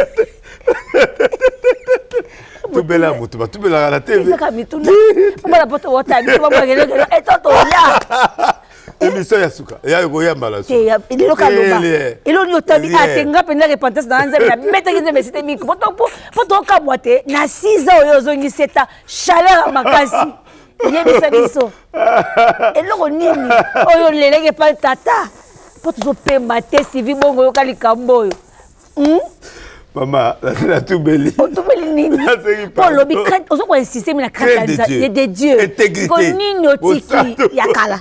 Tout bela mutu, tout bela la T V. Saka mituna. Mbala poto wota bi ba ngene ngene etoto ya. Émission ya suka. Ya go ya mbala suka. Ya ililo kaloba. Ilo ni otabi atenga penda repentance dans nzambe na meta ngene me c'était miko. Poto poto ka boite na six ans oyo zongi seta chaleur makasi. Yebisa biso. Eloko nini oyo lelenge pa tata. Poto zo pemba te sivi bongo yo kali kamboyo. Hmm? Maman, la tout belle. Oh, tout belle nini. Pour le bicret, on va insister mais la crainte de Dieu. Intégrité. Konini otiki yakala.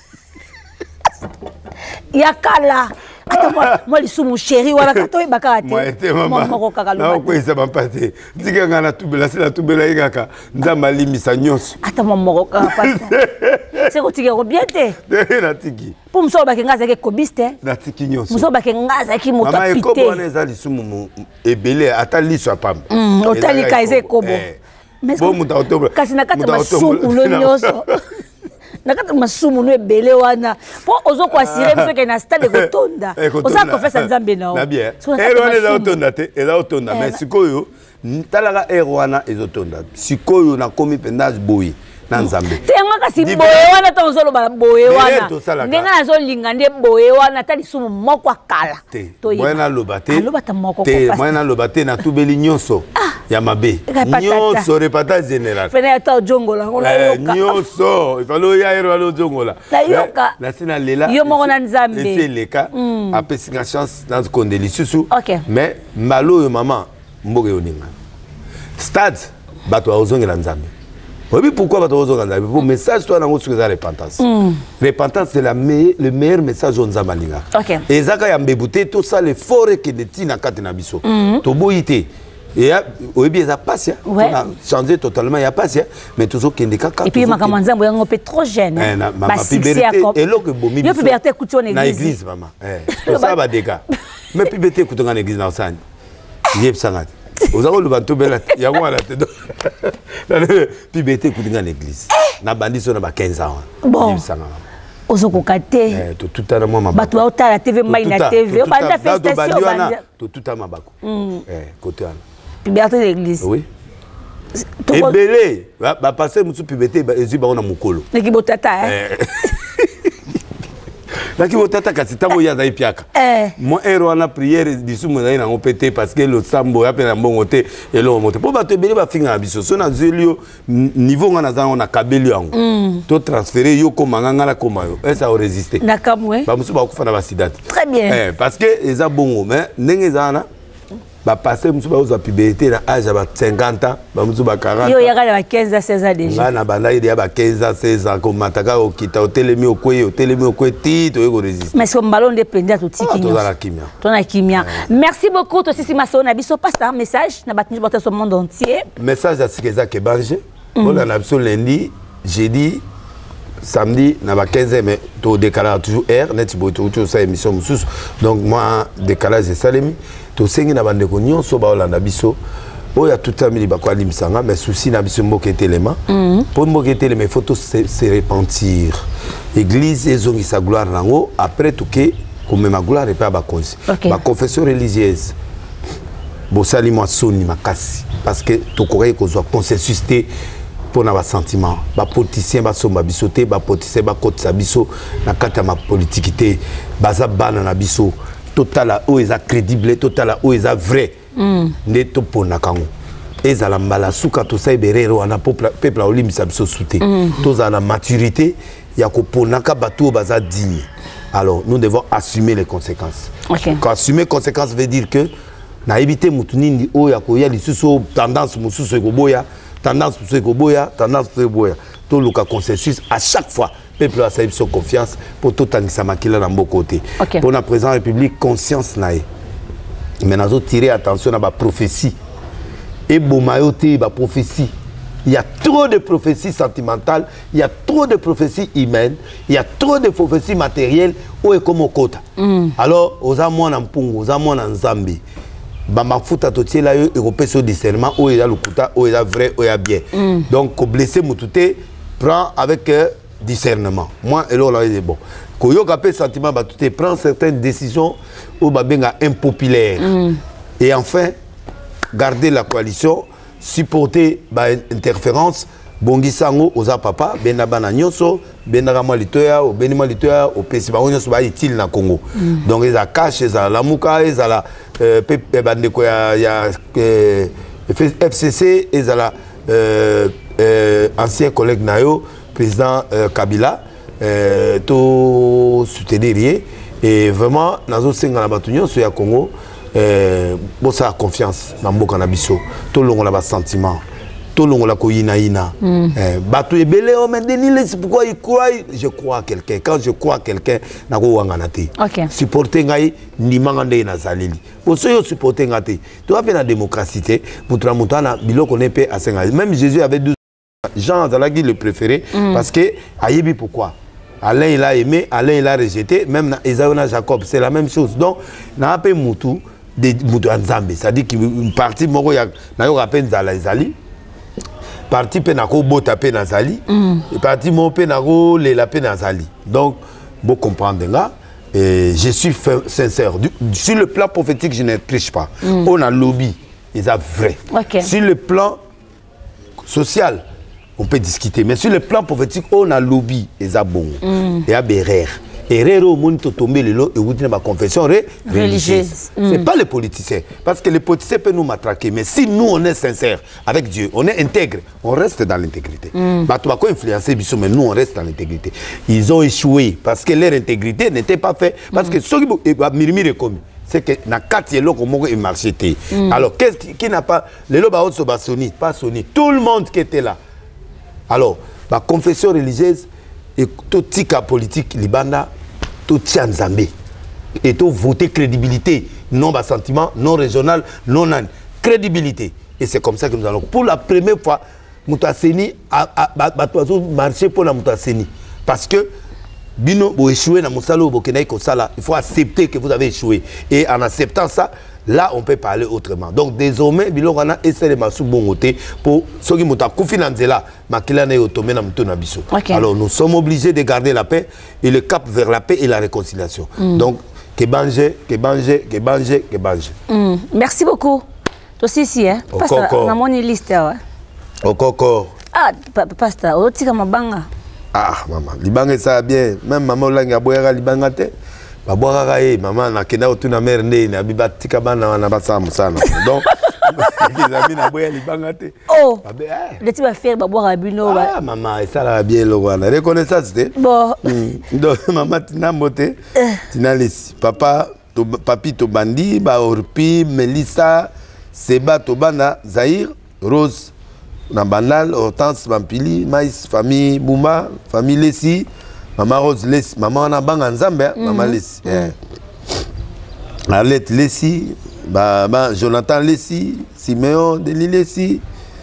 Yakala. Attends moi, moi les sous mon chéri wala kato ibaka ate. Moi était maman. Moi kaka lo. Na ko isa bampate. Ndika ngana tout belle, c'est la tout belle ikaka. Nzamba limisa nyonso. Attends moi moko kaka pasta. C'est ko tiki bien te. Na tiki. Pour me sortir ngaza ke kobiste. Na tiki nyonso. Muso ba ke ngaza ki moto pité. Mama ko bona za lisumu mu ebele atali so pam. Mm, otali kaize kobo. Mais bon muta otobra. Kasi nakata masumu lo nyonso. Nakata masumu no ebele wana. Po ozo kwa sire biso ke na stade kotonda. Oza confessa nzambe na o. Na bien. Ero wana za otonda te, eza otonda mais sikoyo talaka ero wana ezotonda. Sikoyo na komi pendage boyi. Na nzambe. Tenga kasi boye wana to zolo ba boye wana. Ndenga na zo linga nde boye wana tali sumu moko akala. To yena lobate. Alobata moko ko te mwana lobate na tubeli nyonso. Ya mabe. Nyonso repata général. Fena ta jongola ngona yoka. Nyonso, ifalo ya ero alo jongola. La yoka. Na sina lela. Yo moko na nzambe. C'est le cas. Apesi nga chance dans ce kondeli susu. Mais malo yo maman mboge yoninga. Stade bato ozongela nzambe. Oui, pourquoi va te dire pour message toi dans votre repentance. Mm. Repentance c'est la me le meilleur message on zamalinga. OK. Et zaka ya mbebute tout ça le fort que de tina katina biso. To boité. Et oui bien ça passe. On a changé totalement il y a passé mais toujours kende kaka. Et puis maman nzambo yango pe trop jeune. Eh na maman puberté et lo que bomi. Yo puberté kuto na église. Na église maman. Eh. Tout ça va dégâts. Mais puberté kuto na église na osani. Yep sangati. Vous avez le bateau belle, il y a moi là. Puis bête écoute dans l'église. Na bandi so na quinze ans. Bon. Ozoko kate. Eh to tout à moi ma. Bato ota la T V mai na T V. Banda festation banda. To tout à ma bako. Eh côté là. Puberté l'église. Oui. Et belé, ba passer musu puberté ezu ba ona mukolo. Neki botata eh. Là qui vous tata kasi tango ya zai piaka. Moi ero na prière disu mo na ngopete parce que le sambo ya pena mbongo te et lo monte. Po ba te bele ba finga biso. So na zelio niveau ngana za on a kabeli yango. To transférer yo ko manganga la koma yo. Et ça a résisté. Na kamwe. Ba musu ba ku fana ba sidati. Très bien. Eh parce que eza bongo mais ndenge za na ba passer musu ba oza puberté na âge ba cinquante ans, ba musu ba quarante. Yo yaga ba quinze à seize ans déjà. Nga na banda il y a ba quinze à seize ans ko mataka o kita o telemi o kwe o telemi o kwe ti to ego résister. Mais son ballon dépendait tout tiki. To la kimia. To na kimia. Merci beaucoup to sisi maso na biso passe un message na batni porter sur le monde entier. Message à Sikeza Kebanje. On a l'absolu lundi, jeudi, samedi na ba quinze heures mais to décalage toujours heure net bo to to sa émission mususu. Donc moi décalage c'est salemi. To sengi na bande ko nyonso ba olanda biso. Oya tout amili ba kwa limsanga mais souci na biso mboke telema. Pour mboke telema il faut tout se, se repentir. Église ezongi sa gloire nango après tout que comme ma gloire et pas ba cause. Ba confession religieuse. Bo sali moi soni makasi parce que to koreille ko zo consensus té pour na ba sentiment. Ba politicien ba somba biso té ba politicien ba kotsa biso na kata ma politique té baza bana na biso. Total o eza crédible, total o eza vrai. Ne to pona kango. Ezala mbala suka to sa iberero ana peuple peuple olimisa biso souté. To za la maturité ya ko pona ka bato baza digne. Alors nous devons assumer les conséquences. Okay. Quand assumer les conséquences veut dire que na éviter mutunindi o ya ko ya lisusu tendance mususu ko boya, tendance mususu ko boya, tendance mususu boya. To luka consensus à chaque fois. Peuple a sa confiance pour tout tangisa makila na mboko côté. Okay. Pour la présidente République conscience nae. Mais nous tirer attention à la prophétie. Et bomayote ba prophétie. Il y a trop de prophéties sentimentales, il y a trop de prophéties humaines, il y a trop de prophéties matérielles où est comme au kota. Mm. Alors, aux amours en Pungu, aux amours en Zambie, Bamba Fouta Totier là, il y a discernement, où il y a le kota, où il y a vrai, où il y a bien. Mm. Donc, quand blessé Moutouté, prend avec euh, discernement. Moi, et là, il est bon. Quand il y a un sentiment, tu prends certaines décisions où il y a impopulaire. Mm. Et enfin, garder la coalition, supporter l'interférence, bongi sango oza papa bena bana nyonso bena kama litoya o benima litoya o pesi ba nyonso ba utile na Congo. Mm. Donc ils a caché ça la muka ils a la pepe bande ko ya ya F C C ils a la ancien collègue nayo président Kabila to soutenir et vraiment nazo senga na batu nyonso ya Congo bon ça confiance na mboka na biso to longo la ba sentiment. Mm. Eh, bateau est belé, oh, mais Denis, pourquoi il croit? Je crois à quelqu'un. Quand je crois à quelqu'un, je crois à quelqu'un. Supporter Ngaï, ni mangandé na zalili. Pour ceux qui supportent Ngaï, tu as fait la démocratie, pour tramontana, bilo connaît pas à Sengaï. Même Jésus avait douze Jean Zalagui le préféré, mm. parce que, aïebi pourquoi? Alain il a aimé, Alain il a rejeté, même Esaïna Jacob, c'est la même chose. Donc, n'a pas Moutou, de Moutou Nzambe. C'est-à-dire qu'une partie, moi, il y a un rappel Zali. Parti penako bota penazali et parti mon penako les la penazali. Donc vous comprendre là et je suis sincère du, sur le plan prophétique je ne triche pas. Mm. On a lobby ils a vrai. Okay. Sur le plan social on peut discuter mais sur le plan prophétique on a lobby ils a bon mm. et a berer. Et au monde tomber le lot et vous dites ma confession religieuse. Mm. C'est pas les politiciens. Parce que les politiciens peuvent nous matraquer. Mais si nous on est sincères avec Dieu, on est intègre, on reste dans l'intégrité. Mm. Bah, tu vas quoi influencer Bissou, mais nous on reste dans l'intégrité. Ils ont échoué parce que leur intégrité n'était pas faite. Parce mm. que ceux qui ont murmuré comme c'est que na quatre yeux comment il marchait. Mm. Alors qu'est-ce qui, qui n'a pas les lots bah pas Sony, pas Sony, tout le monde qui était là. Alors la confession religieuse et tout tika politique libanda tout tient Zambé et tout voter crédibilité non bas sentiment non régional non nan crédibilité et c'est comme ça que nous allons pour la première fois Moutaseni a marché pour la Moutaseni parce que bino vous échouez dans Moussalo Bokenai Kosala il faut accepter que vous avez échoué et en acceptant ça là on peut parler autrement donc désormais bilo on a essayé de masou bon côté pour ceux qui m'ont confiné là makila na otomé na mutona biso. Alors nous sommes obligés de garder la paix et le cap vers la paix et la réconciliation. Mm. Donc que banger que banger que banger que banger. Mm. Merci beaucoup. Toi aussi ici hein. Pasteur on a mon liste ouais. Okoko. Ah pasteur o tika mabanga. Ah maman libanga ça bien même maman langa boyara libanga te. Babouara et maman na kena otuna mère né na bibatika bana na basa musana donc les amis na boya libangate oh le tu vas faire babouara bino ah maman ça la bien le wana reconnaissance te bon donc maman tina moté tina les papa to papi to bandi ba orpi Melissa Seba to bana Zahir Rose na banal Hortense Vampili Mais famille Bouma famille Lessi Maman Rose Lessi, maman na banga Nzambe, mm -hmm. Maman Lessi. Yeah. Arlette Lessi, bah, bah, Jonathan Lessi, Siméon Denis Lessi,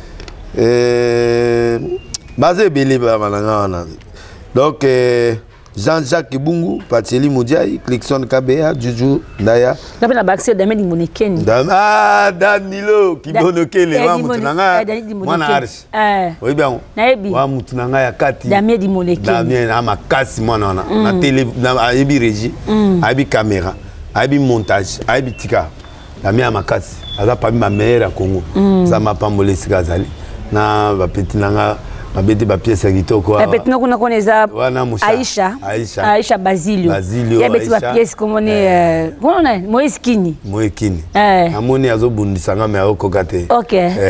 euh, Bazé Belé, donc euh, Jean-Jacques Kibungu, Pacheli Moudiaï, Clixon Kabea, Juju, Daya. Tu as la baxé de Medi Monekeni. Ah, Danilo, Kibonokele, Wamutunanga, Mwanarch. Oui, bien. Naebi. Wamutunanga ya kati. Damien di Monekeni. Damien, ama kasi mwana na. Na télé, na aibi régie, aibi caméra, aibi montage, aibi tika. Damien ama kasi. Aza parmi ma meilleure à Congo. Ça m'a pas molé si gazali. Na ba petit nanga. Mabete ba pièce agito quoi. La petite qu'on connaît Aïcha. Aïcha. Aïcha Basilio. Basilio. Ya beti ba pièce comme on est comment on est Moïse Kini. Moïse Kini. Eh. Amoni azo bundisanga me akokate. OK.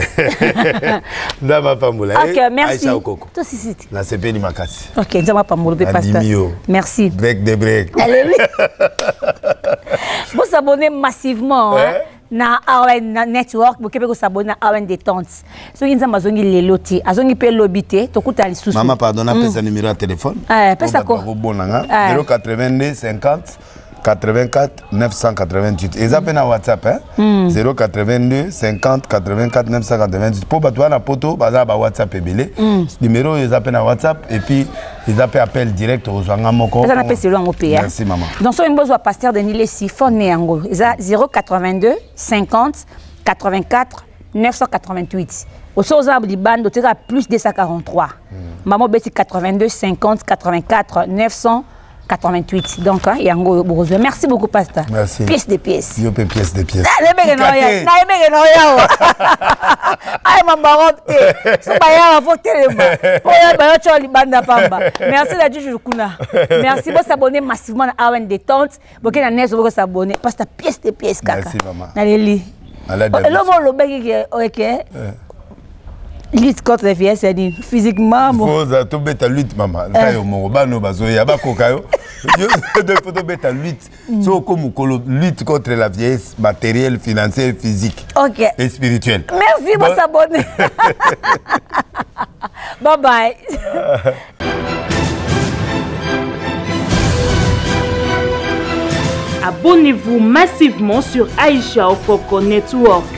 Ndama pambola. OK, merci. Aïcha okoko. Toi si si. La C P ni makasi. OK, ndama pambola pe pasteur. Merci. Break de break. Allez. Vous s'abonnez massivement hein. Na Awen network vous pouvez vous abonner à Awen détente so inza mazongi leloti azongi pe lobité to kuta lisusu maman pardon appelle sa numéro de téléphone eh pesa ko bonanga zéro quatre-vingt-deux cinquante quatre-vingt-quatre neuf cent quatre-vingt-huit. Et ça peut na WhatsApp, hein? Mm. zéro quatre-vingt-deux cinquante quatre-vingt-quatre neuf cent quatre-vingt-huit. Pour battre la poto, bah ça WhatsApp est belé. Numéro ils appellent na WhatsApp et puis ils appellent appel direct aux gens moko. Ça appelle selon au pays. Merci maman. Donc so une besoin pasteur de Nile siphon yango. Ça zéro quatre-vingt-deux cinquante quatre-vingt-quatre neuf cent quatre-vingt-huit. Au soir du bande tu as plus deux cent quarante-trois. Maman beti quatre-vingt-deux cinquante quatre-vingt-quatre neuf cent quatre-vingt-huit. Donc, hein, yango bozo. Merci beaucoup, pasteur. Merci. Pièce de pièces. Yo pe pièce de pièces. Na lebege no ya. Na lebege no ya. Ay mambarote. So ba ya faut telema. Oya ba yo choli banda pamba. Merci la juge kuna. Merci pour s'abonner massivement à Awen Détente. Boké na neso pour s'abonner. Pasteur pièce de pièces kaka. Merci maman. Na leli. Lo mo lo begi OK. Lutte contre les vieilles, c'est dit physiquement. Il faut tout mettre lutte, maman. Quand on va nous baser, il cocayo. Il faut mettre lutte. C'est comme lutte contre la vieillesse matérielle, financière, physique. Ok. Et spirituelle. Merci pour s'abonner. Bye bye. Abonnez-vous massivement sur Aïcha Okoko Network.